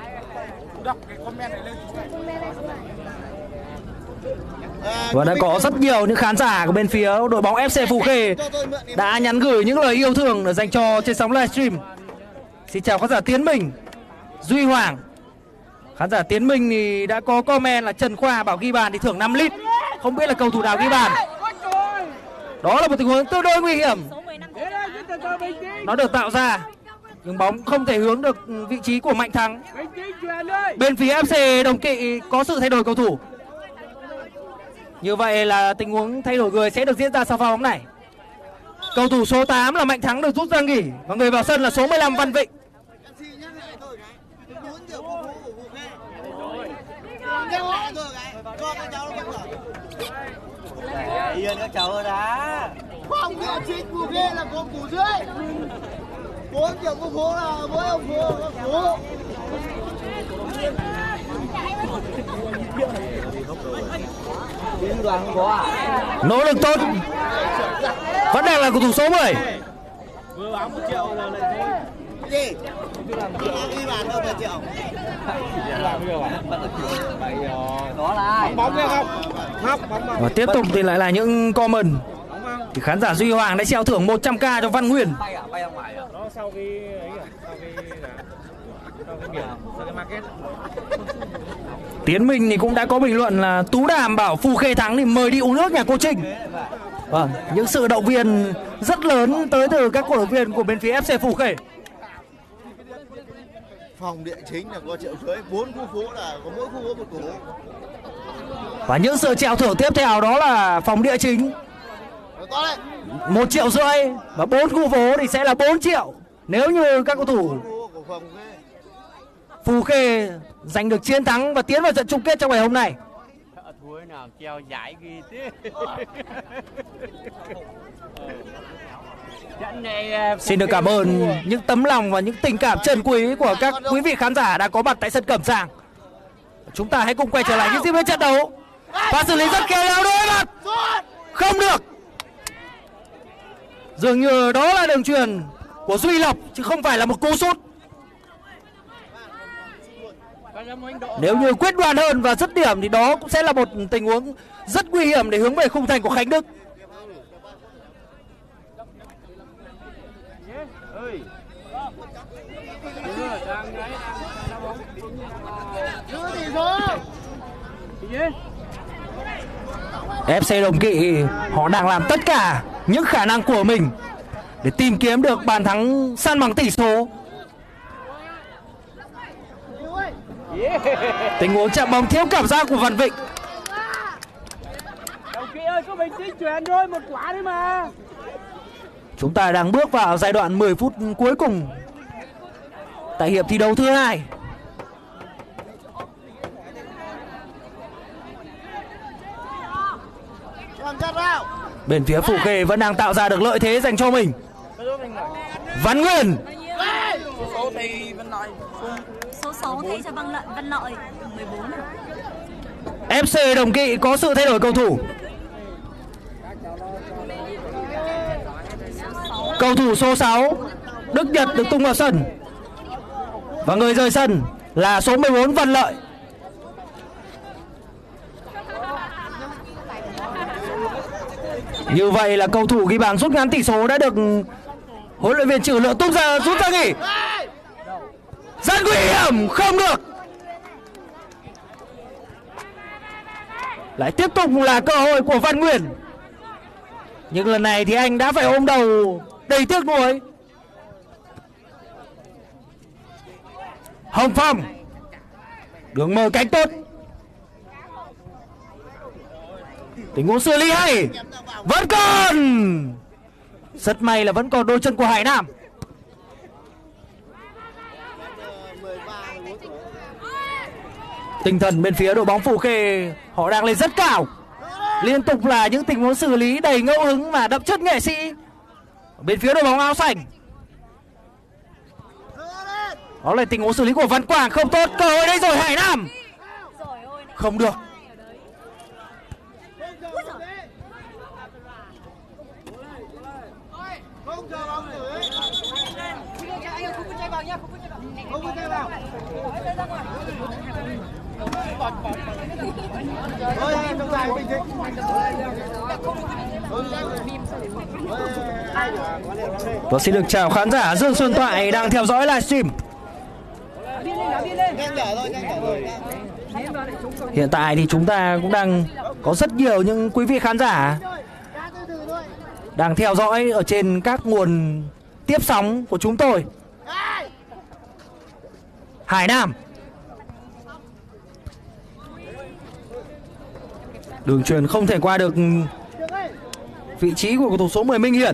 Và đã có rất nhiều những khán giả của bên phía đội bóng ép xê Phù Khê đã nhắn gửi những lời yêu thương để dành cho trên sóng livestream. Xin chào khán giả Tiến Minh, Duy Hoàng. Khán giả Tiến Minh thì đã có comment là Trần Khoa bảo ghi bàn thì thưởng năm lít. Không biết là cầu thủ nào ghi bàn. Đó là một tình huống tương đối nguy hiểm. Nó được tạo ra nhưng bóng không thể hướng được vị trí của Mạnh Thắng. Bên phía ép xê Đồng Kỵ có sự thay đổi cầu thủ. Như vậy là tình huống thay đổi người sẽ được diễn ra sau pha bóng này. Cầu thủ số tám là Mạnh Thắng được rút ra nghỉ và người vào sân là số mười lăm Văn Vịnh. Yên các cháu đá. Không địa chính Phù Khê là gồm củ dưới. Bốn triệu khu phố là mỗi ông phố. phố. Đoàn không có à? Nỗ lực tốt. Vẫn đang là cầu thủ số mười. Vừa báo một triệu là lại thôi. Cái gì? Ghi bàn đâu một triệu. Đó là bóng nghe không? Không, bóng bóng. Và tiếp tục thì lại là những comment. Thì khán giả Duy Hoàng đã treo thưởng một trăm k cho Văn Nguyên. bay à? Bay ra ngoài à? Nó sau cái ấy à, sau cái sau cái biển, sau cái market. Tiến Minh thì cũng đã có bình luận là Tú Đàm bảo Phù Khê thắng thì mời đi uống nước nhà cô Trinh. Vâng, những sự động viên rất lớn tới từ các cổ động viên của bên phía ép xê Phù Khê. Phòng địa chính là có triệu rưỡi, bốn khu phố là có mỗi khu phố một cổ. Và những sự treo thưởng tiếp theo đó là phòng địa chính một triệu rưỡi và bốn khu phố thì sẽ là bốn triệu nếu như các cầu thủ Phù Khê giành được chiến thắng và tiến vào trận chung kết trong ngày hôm nay. Thua nào treo giải ghi thế. Xin được cảm ơn những tấm lòng và những tình cảm trân quý của các quý vị khán giả đã có mặt tại sân Cẩm Giàng. Chúng ta hãy cùng quay trở lại những diễn biến trận đấu. Và xử lý rất khéo léo đối mặt. Không được. Dường như đó là đường truyền của Duy Lộc chứ không phải là một cú sút. Nếu như quyết đoán hơn và dứt điểm thì đó cũng sẽ là một tình huống rất nguy hiểm để hướng về khung thành của Khánh Đức. ép xê Đồng Kỵ họ đang làm tất cả những khả năng của mình để tìm kiếm được bàn thắng san bằng tỷ số. Tình huống chạm bóng thiếu cảm giác của Văn Vịnh. Đồng Kỵ ơi, có bình tĩnh chuyển thôi, một quả đấy mà. Chúng ta đang bước vào giai đoạn mười phút cuối cùng tại hiệp thi đấu thứ hai. Bên phía Phù Khê vẫn đang tạo ra được lợi thế dành cho mình. Văn Nguyên. Số thì Văn Lợi. Số sáu thay cho Văn Lợi, Văn Lợi mười bốn. ép xê Đồng Kỵ có sự thay đổi cầu thủ. Cầu thủ số sáu Đức Nhật được tung vào sân. Và người rời sân là số mười bốn Văn Lợi. Như vậy là cầu thủ ghi bàn rút ngắn tỷ số đã được huấn luyện viên Trử Lượng tung ra rút ra nghỉ. Rất nguy hiểm, không được. Lại tiếp tục là cơ hội của Văn Nguyên. Nhưng lần này thì anh đã phải ôm đầu đầy tiếc nuối. Hồng Phong, đường mở cánh tốt. Tình huống xử lý hay, vẫn còn. Rất may là vẫn còn đôi chân của Hải Nam. Tinh thần bên phía đội bóng Phú Khê họ đang lên rất cao. Liên tục là những tình huống xử lý đầy ngẫu hứng và đậm chất nghệ sĩ. Bên phía đội bóng áo xanh, đó là tình huống xử lý của Văn Quảng không tốt. Cơ hội đây rồi, Hải Nam không được. Và xin được chào khán giả Dương Xuân Toại đang theo dõi livestream. Hiện tại thì chúng ta cũng đang có rất nhiều những quý vị khán giả đang theo dõi ở trên các nguồn tiếp sóng của chúng tôi. Hải Nam, đường truyền không thể qua được vị trí của cầu thủ số mười Minh Hiển.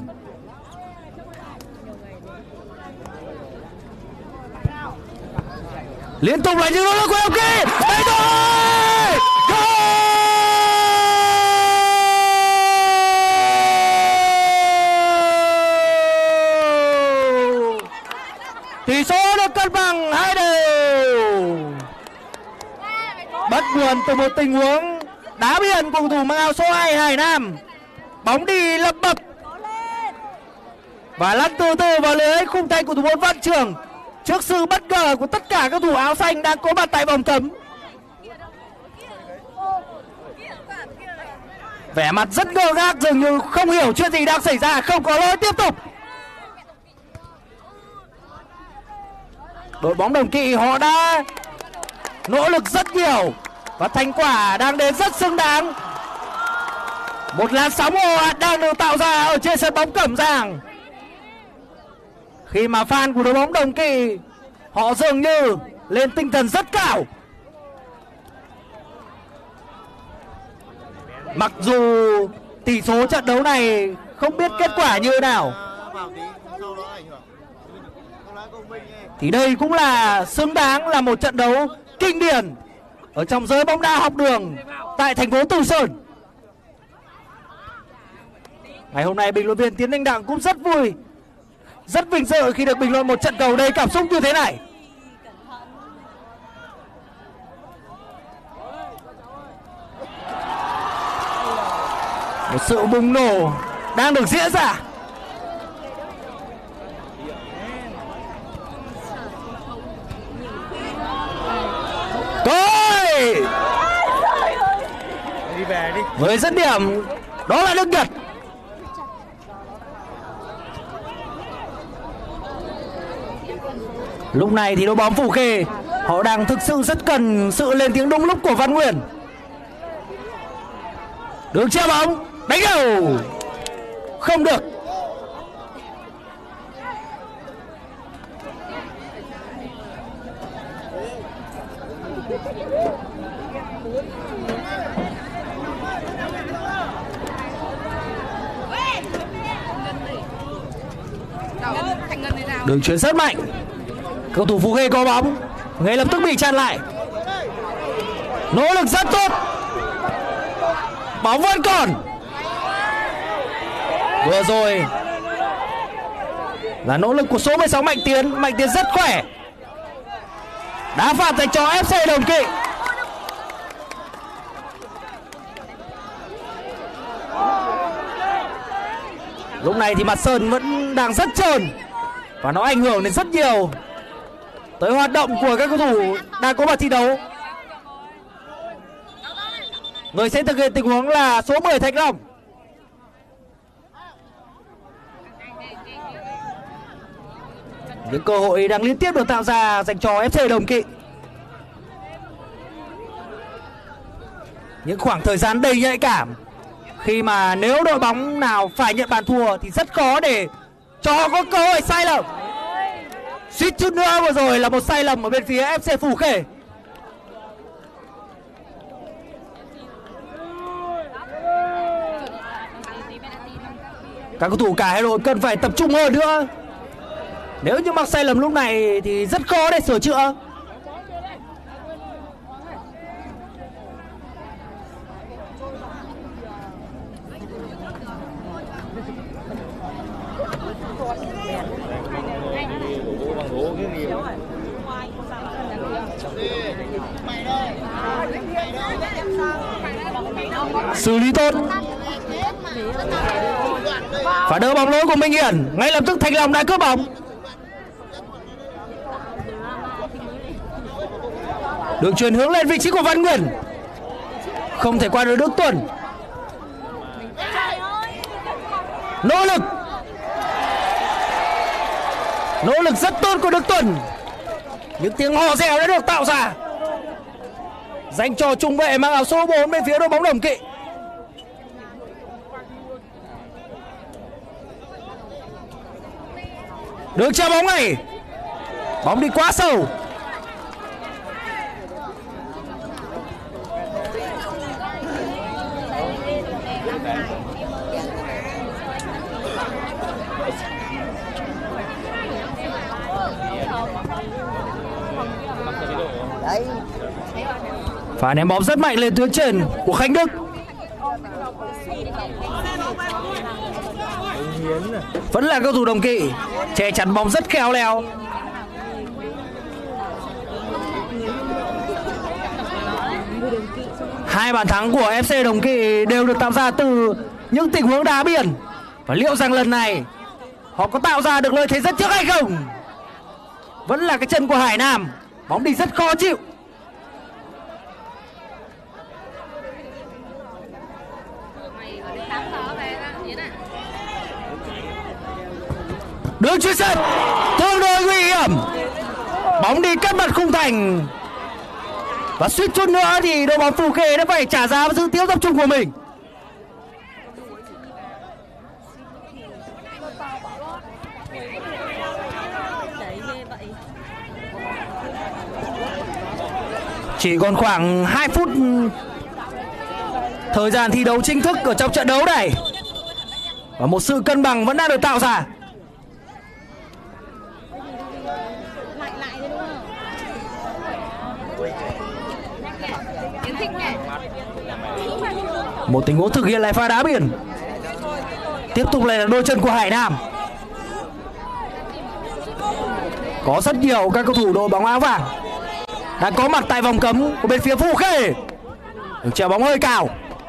Liên tục là những nỗ lực của Đồng Kỳ. Đây rồi, tỷ số được cân bằng hai đều. Bắt nguồn từ một tình huống đá biên của cầu thủ mang áo số hai Hải Nam. Bóng đi lập bập và lăn từ từ vào lưới khung thành của thủ môn Văn Trường. Trước sự bất ngờ của tất cả các thủ áo xanh đang có mặt tại vòng cấm. Vẻ mặt rất ngơ ngác, dường như không hiểu chuyện gì đang xảy ra. Không có lỗi, tiếp tục. Đội bóng Đồng Kỵ họ đã nỗ lực rất nhiều và thành quả đang đến rất xứng đáng. Một làn sóng ồ ạt đang được tạo ra ở trên sân bóng Cẩm Giàng, khi mà fan của đội bóng Đồng Kỵ họ dường như lên tinh thần rất cao. Mặc dù tỷ số trận đấu này không biết kết quả như thế nào, thì đây cũng là xứng đáng là một trận đấu kinh điển ở trong giới bóng đá học đường tại thành phố Từ Sơn. Ngày hôm nay bình luận viên Tiến Anh Đặng cũng rất vui, rất vinh dự khi được bình luận một trận cầu đầy cảm xúc như thế này. Một sự bùng nổ đang được diễn ra. Thôi đi về đi. Với dứt điểm đó là Đức Nhật. Lúc này thì đội bóng Phú Khê họ đang thực sự rất cần sự lên tiếng đúng lúc của Văn Nguyên. Đường treo bóng, đánh đầu không được. Đường chuyền rất mạnh. Cầu thủ Phú Khê có bóng, ngay lập tức bị chặn lại. Nỗ lực rất tốt. Bóng vẫn còn. Vừa rồi là nỗ lực của số mười sáu Mạnh Tiến. Mạnh Tiến rất khỏe. Đá phạt dành cho ép xê Đồng Kỵ. Lúc này thì mặt sân vẫn đang rất trơn và nó ảnh hưởng đến rất nhiều tới hoạt động của các cầu thủ đang có mặt thi đấu. Người sẽ thực hiện tình huống là số mười Thành Long. Những cơ hội đang liên tiếp được tạo ra dành cho ép xê Đồng Kỵ. Những khoảng thời gian đầy nhạy cảm, khi mà nếu đội bóng nào phải nhận bàn thua thì rất khó để cho họ có cơ hội sai lầm. Suýt chút nữa vừa rồi là một sai lầm ở bên phía ép xê Phú Khê. Các cầu thủ cả hai đội cần phải tập trung hơn nữa. Nếu như mắc sai lầm lúc này thì rất khó để sửa chữa. Xử lý tốt. Phải đỡ bóng lỗi của Minh Hiển. Ngay lập tức Thành Long đã cướp bóng. Đường chuyền hướng lên vị trí của Văn Nguyên. Không thể qua được Đức Tuấn. Nỗ lực. Nỗ lực rất tốt của Đức Tuấn. Những tiếng hò reo đã được tạo ra dành cho trung vệ mang áo số bốn bên phía đội bóng Đồng Kỵ. Đường treo bóng này, bóng đi quá sâu. Phải ném bóng rất mạnh lên tuyến trên của Khánh Đức. Vẫn là cầu thủ Đồng Kỵ che chắn bóng rất khéo léo. Hai bàn thắng của ép xê Đồng Kỵ đều được tạo ra từ những tình huống đá biên. Và liệu rằng lần này họ có tạo ra được lợi thế rất trước hay không? Vẫn là cái chân của Hải Nam. Bóng đi rất khó chịu. Đường chuyền sân tương đối nguy hiểm. Bóng đi cắt mặt khung thành. Và suýt chút nữa thì đội bóng Phú Khê đã phải trả giá sự thiếu tập trung của mình. Chỉ còn khoảng hai phút thời gian thi đấu chính thức ở trong trận đấu này. Và một sự cân bằng vẫn đang được tạo ra. Một tình huống thực hiện lại pha đá biên. Tiếp tục lại là đôi chân của Hải Nam. Có rất nhiều các cầu thủ đội bóng áo vàng đang có mặt tại vòng cấm của bên phía Phú Khê. Được treo bóng hơi cao.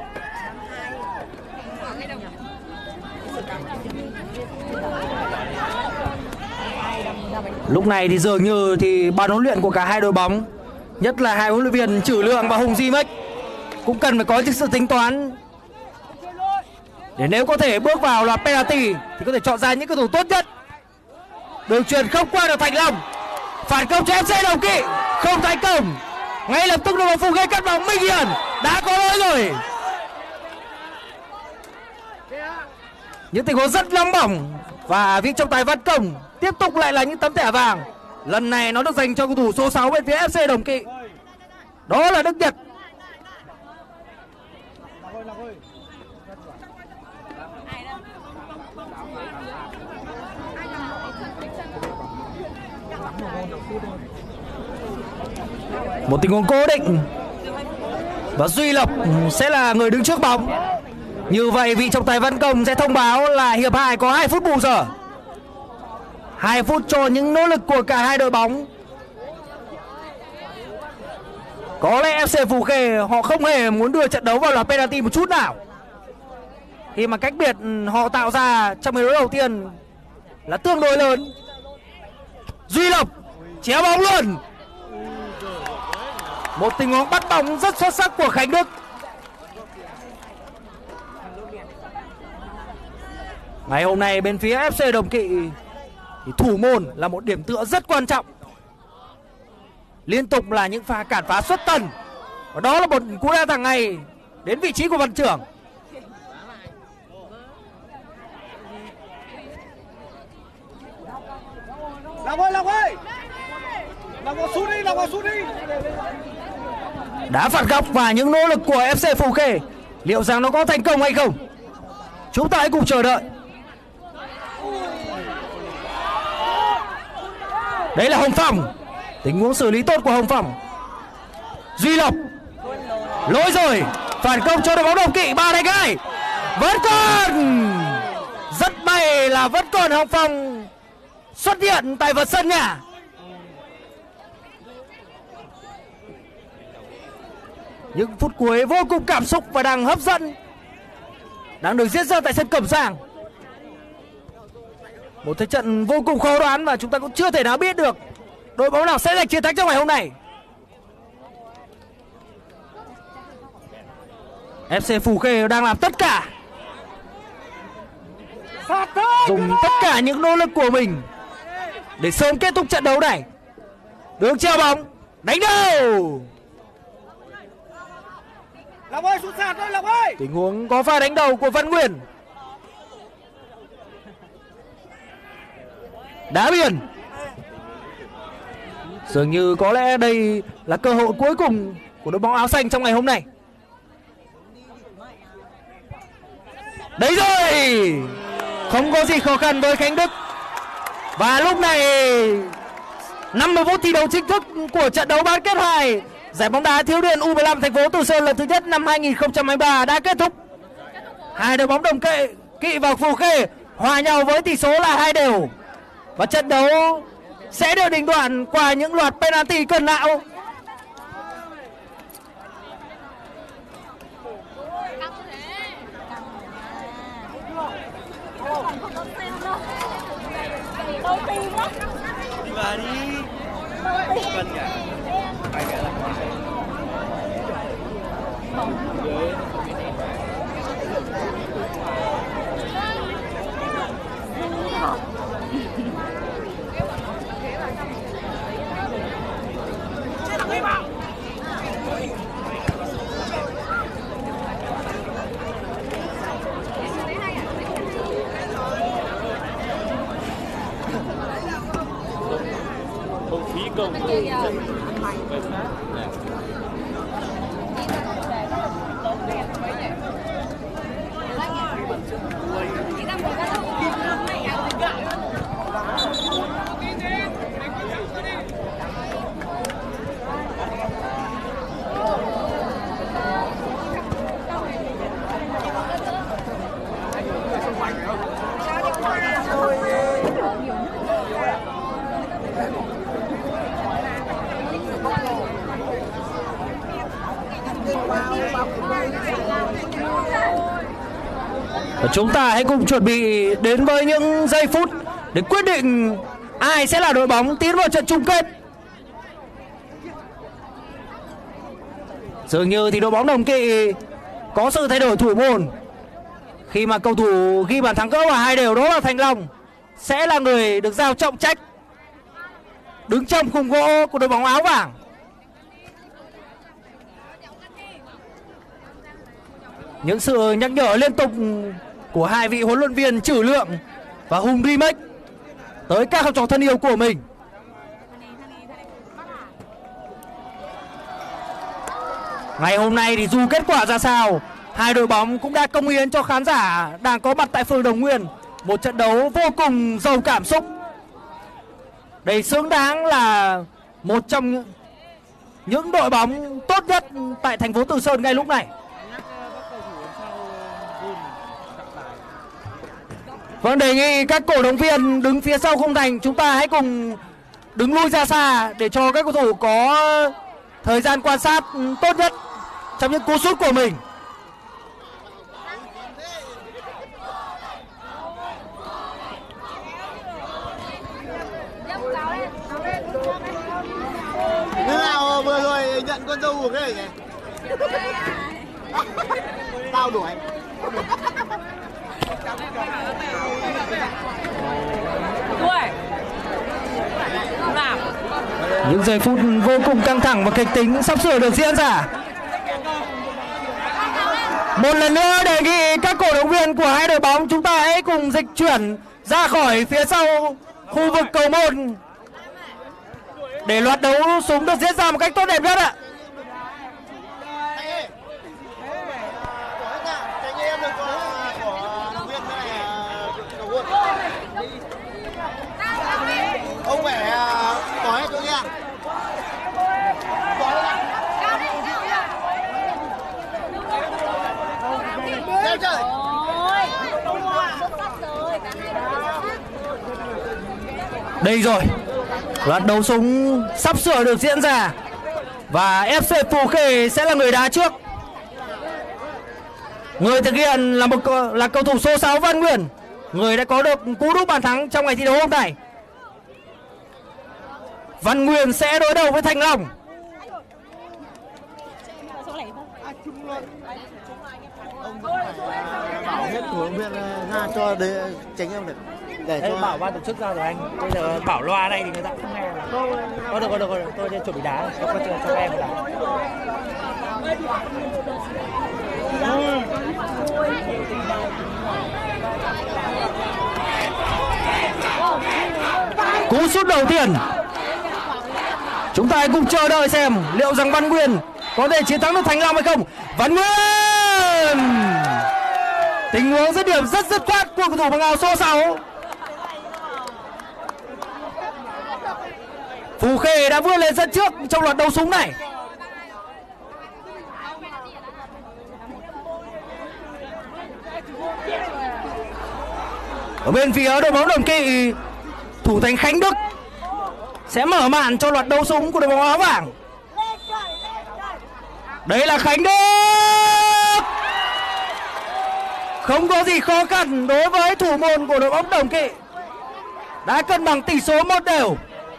Lúc này thì dường như thì ban huấn luyện của cả hai đội bóng, nhất là hai huấn luyện viên Trử Lượng và Hùng Di Mếch, cũng cần phải có những sự tính toán để nếu có thể bước vào loạt penalty thì có thể chọn ra những cầu thủ tốt nhất. Đường chuyền không qua được Thành Long. Phản công cho ép xê Đồng Kỵ không thành công. Ngay lập tức đội bóng Phú Khê cắt bóng. Minh Hiển đã có lỗi rồi. Những tình huống rất nóng bỏng và vị trọng tài Văn Công tiếp tục lại là những tấm thẻ vàng. Lần này nó được dành cho cầu thủ số sáu bên phía ép xê Đồng Kỵ, đó là Đức Nhật. Một tình huống cố định và Duy Lộc sẽ là người đứng trước bóng. Như vậy vị trọng tài Văn Công sẽ thông báo là hiệp hai có hai phút bù giờ. hai phút cho những nỗ lực của cả hai đội bóng. Có lẽ ép xê Phú Khê họ không hề muốn đưa trận đấu vào loạt penalty một chút nào. khi mà cách biệt họ tạo ra trong hiệp đấu đầu tiên là tương đối lớn. Duy Lộc chéo bóng luôn. Một tình huống bắt bóng rất xuất sắc của Khánh Đức. Ngày hôm nay bên phía ép xê Đồng Kỵ thì thủ môn là một điểm tựa rất quan trọng. Liên tục là những pha cản phá xuất tần. Và đó là một cú đá thẳng ngay đến vị trí của Văn Trưởng. Lộc ơi, Lộc ơi, Lộc vào sút đi, Lộc vào sút đi. Đá phạt góc và những nỗ lực của ép xê Phú Khê liệu rằng nó có thành công hay không, chúng ta hãy cùng chờ đợi. Đấy là Hồng Phong. Tình huống xử lý tốt của Hồng Phong. Duy Lộc lỗi rồi, phản công cho đội bóng Đồng Kỵ. Ba đánh hai vẫn còn, rất may là vẫn còn Hồng Phong xuất hiện tại vật sân nhà. Những phút cuối vô cùng cảm xúc và đang hấp dẫn đang được diễn ra tại sân Cẩm Giàng. Một thế trận vô cùng khó đoán mà chúng ta cũng chưa thể nào biết được đội bóng nào sẽ giành chiến thắng trong ngày hôm nay. ép xê Phú Khê đang làm tất cả, dùng tất cả những nỗ lực của mình để sớm kết thúc trận đấu này. Đường treo bóng, đánh đầu. Lộc ơi, sút sạt thôi Lộc ơi. Tình huống có pha đánh đầu của Văn Nguyên. Đá biên. Dường như có lẽ đây là cơ hội cuối cùng của đội bóng áo xanh trong ngày hôm nay. Đấy rồi, không có gì khó khăn với Khánh Đức. Và lúc này năm mươi phút thi đấu chính thức của trận đấu bán kết hai giải bóng đá thiếu niên U mười lăm thành phố Từ Sơn lần thứ nhất năm hai nghìn không trăm hai mươi ba đã kết thúc. Hai đội bóng Đồng Kỵ Kỵ và Phú Khê hòa nhau với tỷ số là hai đều. Và trận đấu sẽ được định đoạn qua những loạt penalty cân não. Đi vào đi. Cần nhỉ? Phải cái là không phí công và chúng ta hãy cùng chuẩn bị đến với những giây phút để quyết định ai sẽ là đội bóng tiến vào trận chung kết. Dường như thì đội bóng Đồng Kỵ có sự thay đổi thủ môn khi mà cầu thủ ghi bàn thắng gỡ và hai đều đó là Thành Long sẽ là người được giao trọng trách đứng trong khung gỗ của đội bóng áo vàng. Những sự nhắc nhở liên tục của hai vị huấn luyện viên Trử Lượng và Hùng Remake tới các học trò thân yêu của mình. Ngày hôm nay thì dù kết quả ra sao, hai đội bóng cũng đã cống hiến cho khán giả đang có mặt tại phường Đồng Nguyên một trận đấu vô cùng giàu cảm xúc. Đây xứng đáng là một trong những đội bóng tốt nhất tại thành phố Từ Sơn ngay lúc này. Vâng, đề nghị các cổ động viên đứng phía sau khung thành chúng ta hãy cùng đứng lui ra xa để cho các cầu thủ có thời gian quan sát tốt nhất trong những cú sút của mình. nhận con dâu của cái này. Tao đuổi. Những giây phút vô cùng căng thẳng và kịch tính sắp sửa được diễn ra. Một lần nữa đề nghị các cổ động viên của hai đội bóng chúng ta hãy cùng dịch chuyển ra khỏi phía sau khu vực cầu môn để loạt đấu súng được diễn ra một cách tốt đẹp nhất ạ. Ông phải có hết chỗ nha. Đeo trời. Đây rồi, loạt đấu súng sắp sửa được diễn ra và ép xê Phú Khê sẽ là người đá trước. Người thực hiện là một là cầu thủ số sáu Văn Nguyên, người đã có được cú đúp bàn thắng trong ngày thi đấu hôm nay. Văn Nguyên sẽ đối đầu với Thành Long. Bảo hết cổ động viên ra cho để tránh em được. Để cho bảo ban tổ chức ra rồi anh. Bây giờ bảo loa này thì người ta không nghe. Có được, có được, có được. Tôi chuẩn bị đá. Cho cho cho em đá. Cú sút đầu tiên. Chúng ta hãy cùng chờ đợi xem liệu rằng Văn Nguyên có thể chiến thắng được Thành Long hay không. Văn Nguyên, tình huống dứt điểm rất dứt khoát của cầu thủ bằng áo số sáu. Phú Khê đã vươn lên dẫn trước trong loạt đấu súng này. Ở bên phía đội bóng Đồng Kỵ, thủ thành Khánh Đức sẽ mở màn cho loạt đấu súng của đội bóng áo vàng. Đấy là Khánh Đức. Không có gì khó khăn đối với thủ môn của đội bóng Đồng Kỵ, đã cân bằng tỷ số một đều.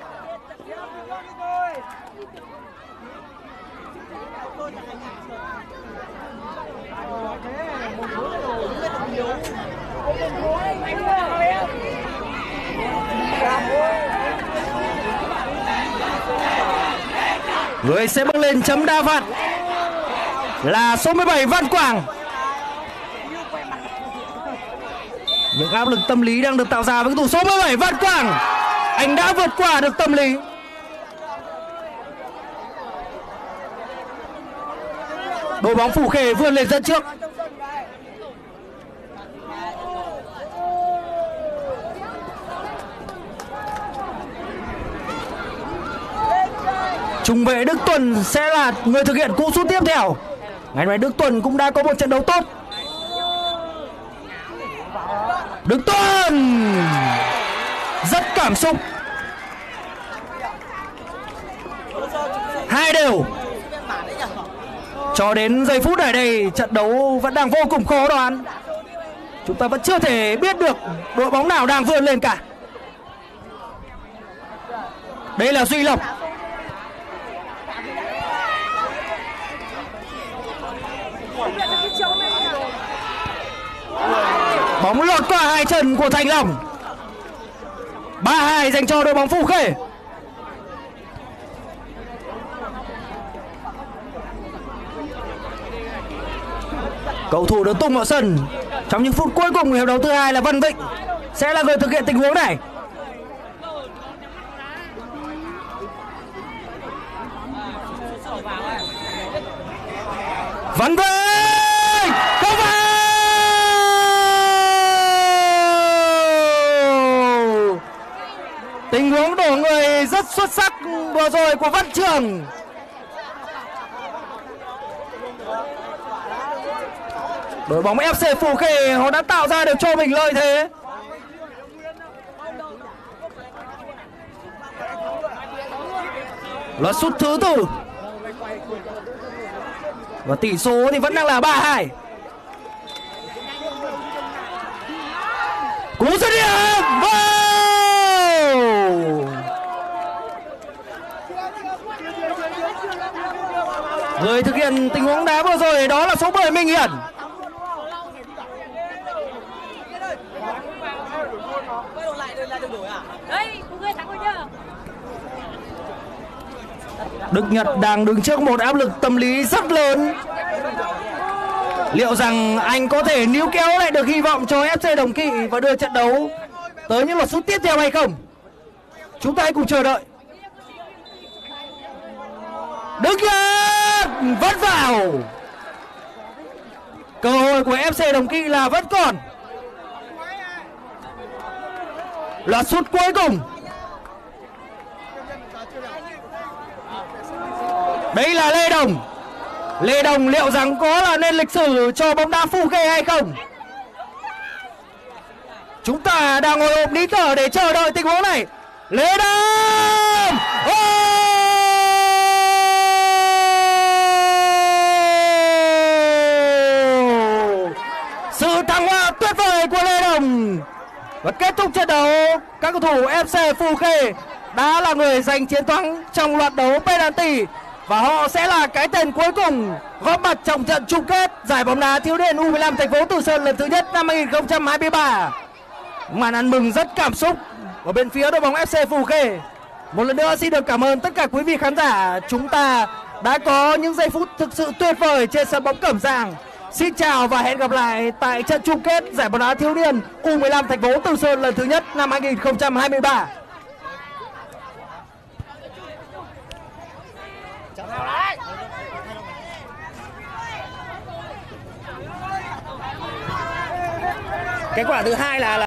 Người sẽ bước lên chấm đa phạt là số mười bảy Văn Quảng. Những áp lực tâm lý đang được tạo ra với cầu thủ số mười bảy Văn Quảng. Anh đã vượt qua được tâm lý. Đội bóng Phú Khê vươn lên dẫn trước. Trung vệ Đức Tuần sẽ là người thực hiện cú sút tiếp theo. Ngày hôm nay Đức Tuần cũng đã có một trận đấu tốt. Đức Tuần rất cảm xúc. Hai đều. Cho đến giây phút này đây, trận đấu vẫn đang vô cùng khó đoán. Chúng ta vẫn chưa thể biết được đội bóng nào đang vươn lên cả. Đây là Duy Lộc. Bóng lọt qua hai chân của Thành Long. ba hai dành cho đội bóng Phú Khê. Cầu thủ được tung vào sân trong những phút cuối cùng của hiệp đấu thứ hai là Văn Vịnh sẽ là người thực hiện tình huống này. Văn Vịnh không vào. Tình huống đổ người rất xuất sắc vừa rồi của Văn Trường. Đội bóng ép xê Phú Khê họ đã tạo ra được cho mình lợi thế. Là sút thứ tư. Và tỷ số thì vẫn đang là ba hai. Cú dứt điểm. Wow! Người thực hiện tình huống đá vừa rồi đó là số mười Minh Hiển. Đức Nhật đang đứng trước một áp lực tâm lý rất lớn. Liệu rằng anh có thể níu kéo lại được hy vọng cho ép xê Đồng Kỵ và đưa trận đấu tới những loạt sút tiếp theo hay không? Chúng ta hãy cùng chờ đợi. Đức Nhật vẫn vào. Cơ hội của ép xê Đồng Kỵ là vẫn còn. Loạt sút cuối cùng. Đây là Lê Đồng. Lê Đồng liệu rằng có là nên lịch sử cho bóng đá Phù Khê hay không? Chúng ta đang ngồi ôm nín thở để chờ đợi tình huống này. Lê Đồng! Oh! Sự thăng hoa tuyệt vời của Lê Đồng. Và kết thúc trận đấu, các cầu thủ ép xê Phù Khê đã là người giành chiến thắng trong loạt đấu penalty. Và họ sẽ là cái tên cuối cùng góp mặt trong trận chung kết giải bóng đá thiếu niên U mười lăm thành phố Từ Sơn lần thứ nhất năm hai nghìn không trăm hai mươi ba. Màn ăn mừng rất cảm xúc ở bên phía đội bóng ép xê Phù Khê. Một lần nữa xin được cảm ơn tất cả quý vị khán giả. Chúng ta đã có những giây phút thực sự tuyệt vời trên sân bóng Cẩm Giàng. Xin chào và hẹn gặp lại tại trận chung kết giải bóng đá thiếu niên U mười lăm thành phố Từ Sơn lần thứ nhất năm hai nghìn không trăm hai mươi ba. Kết quả thứ hai là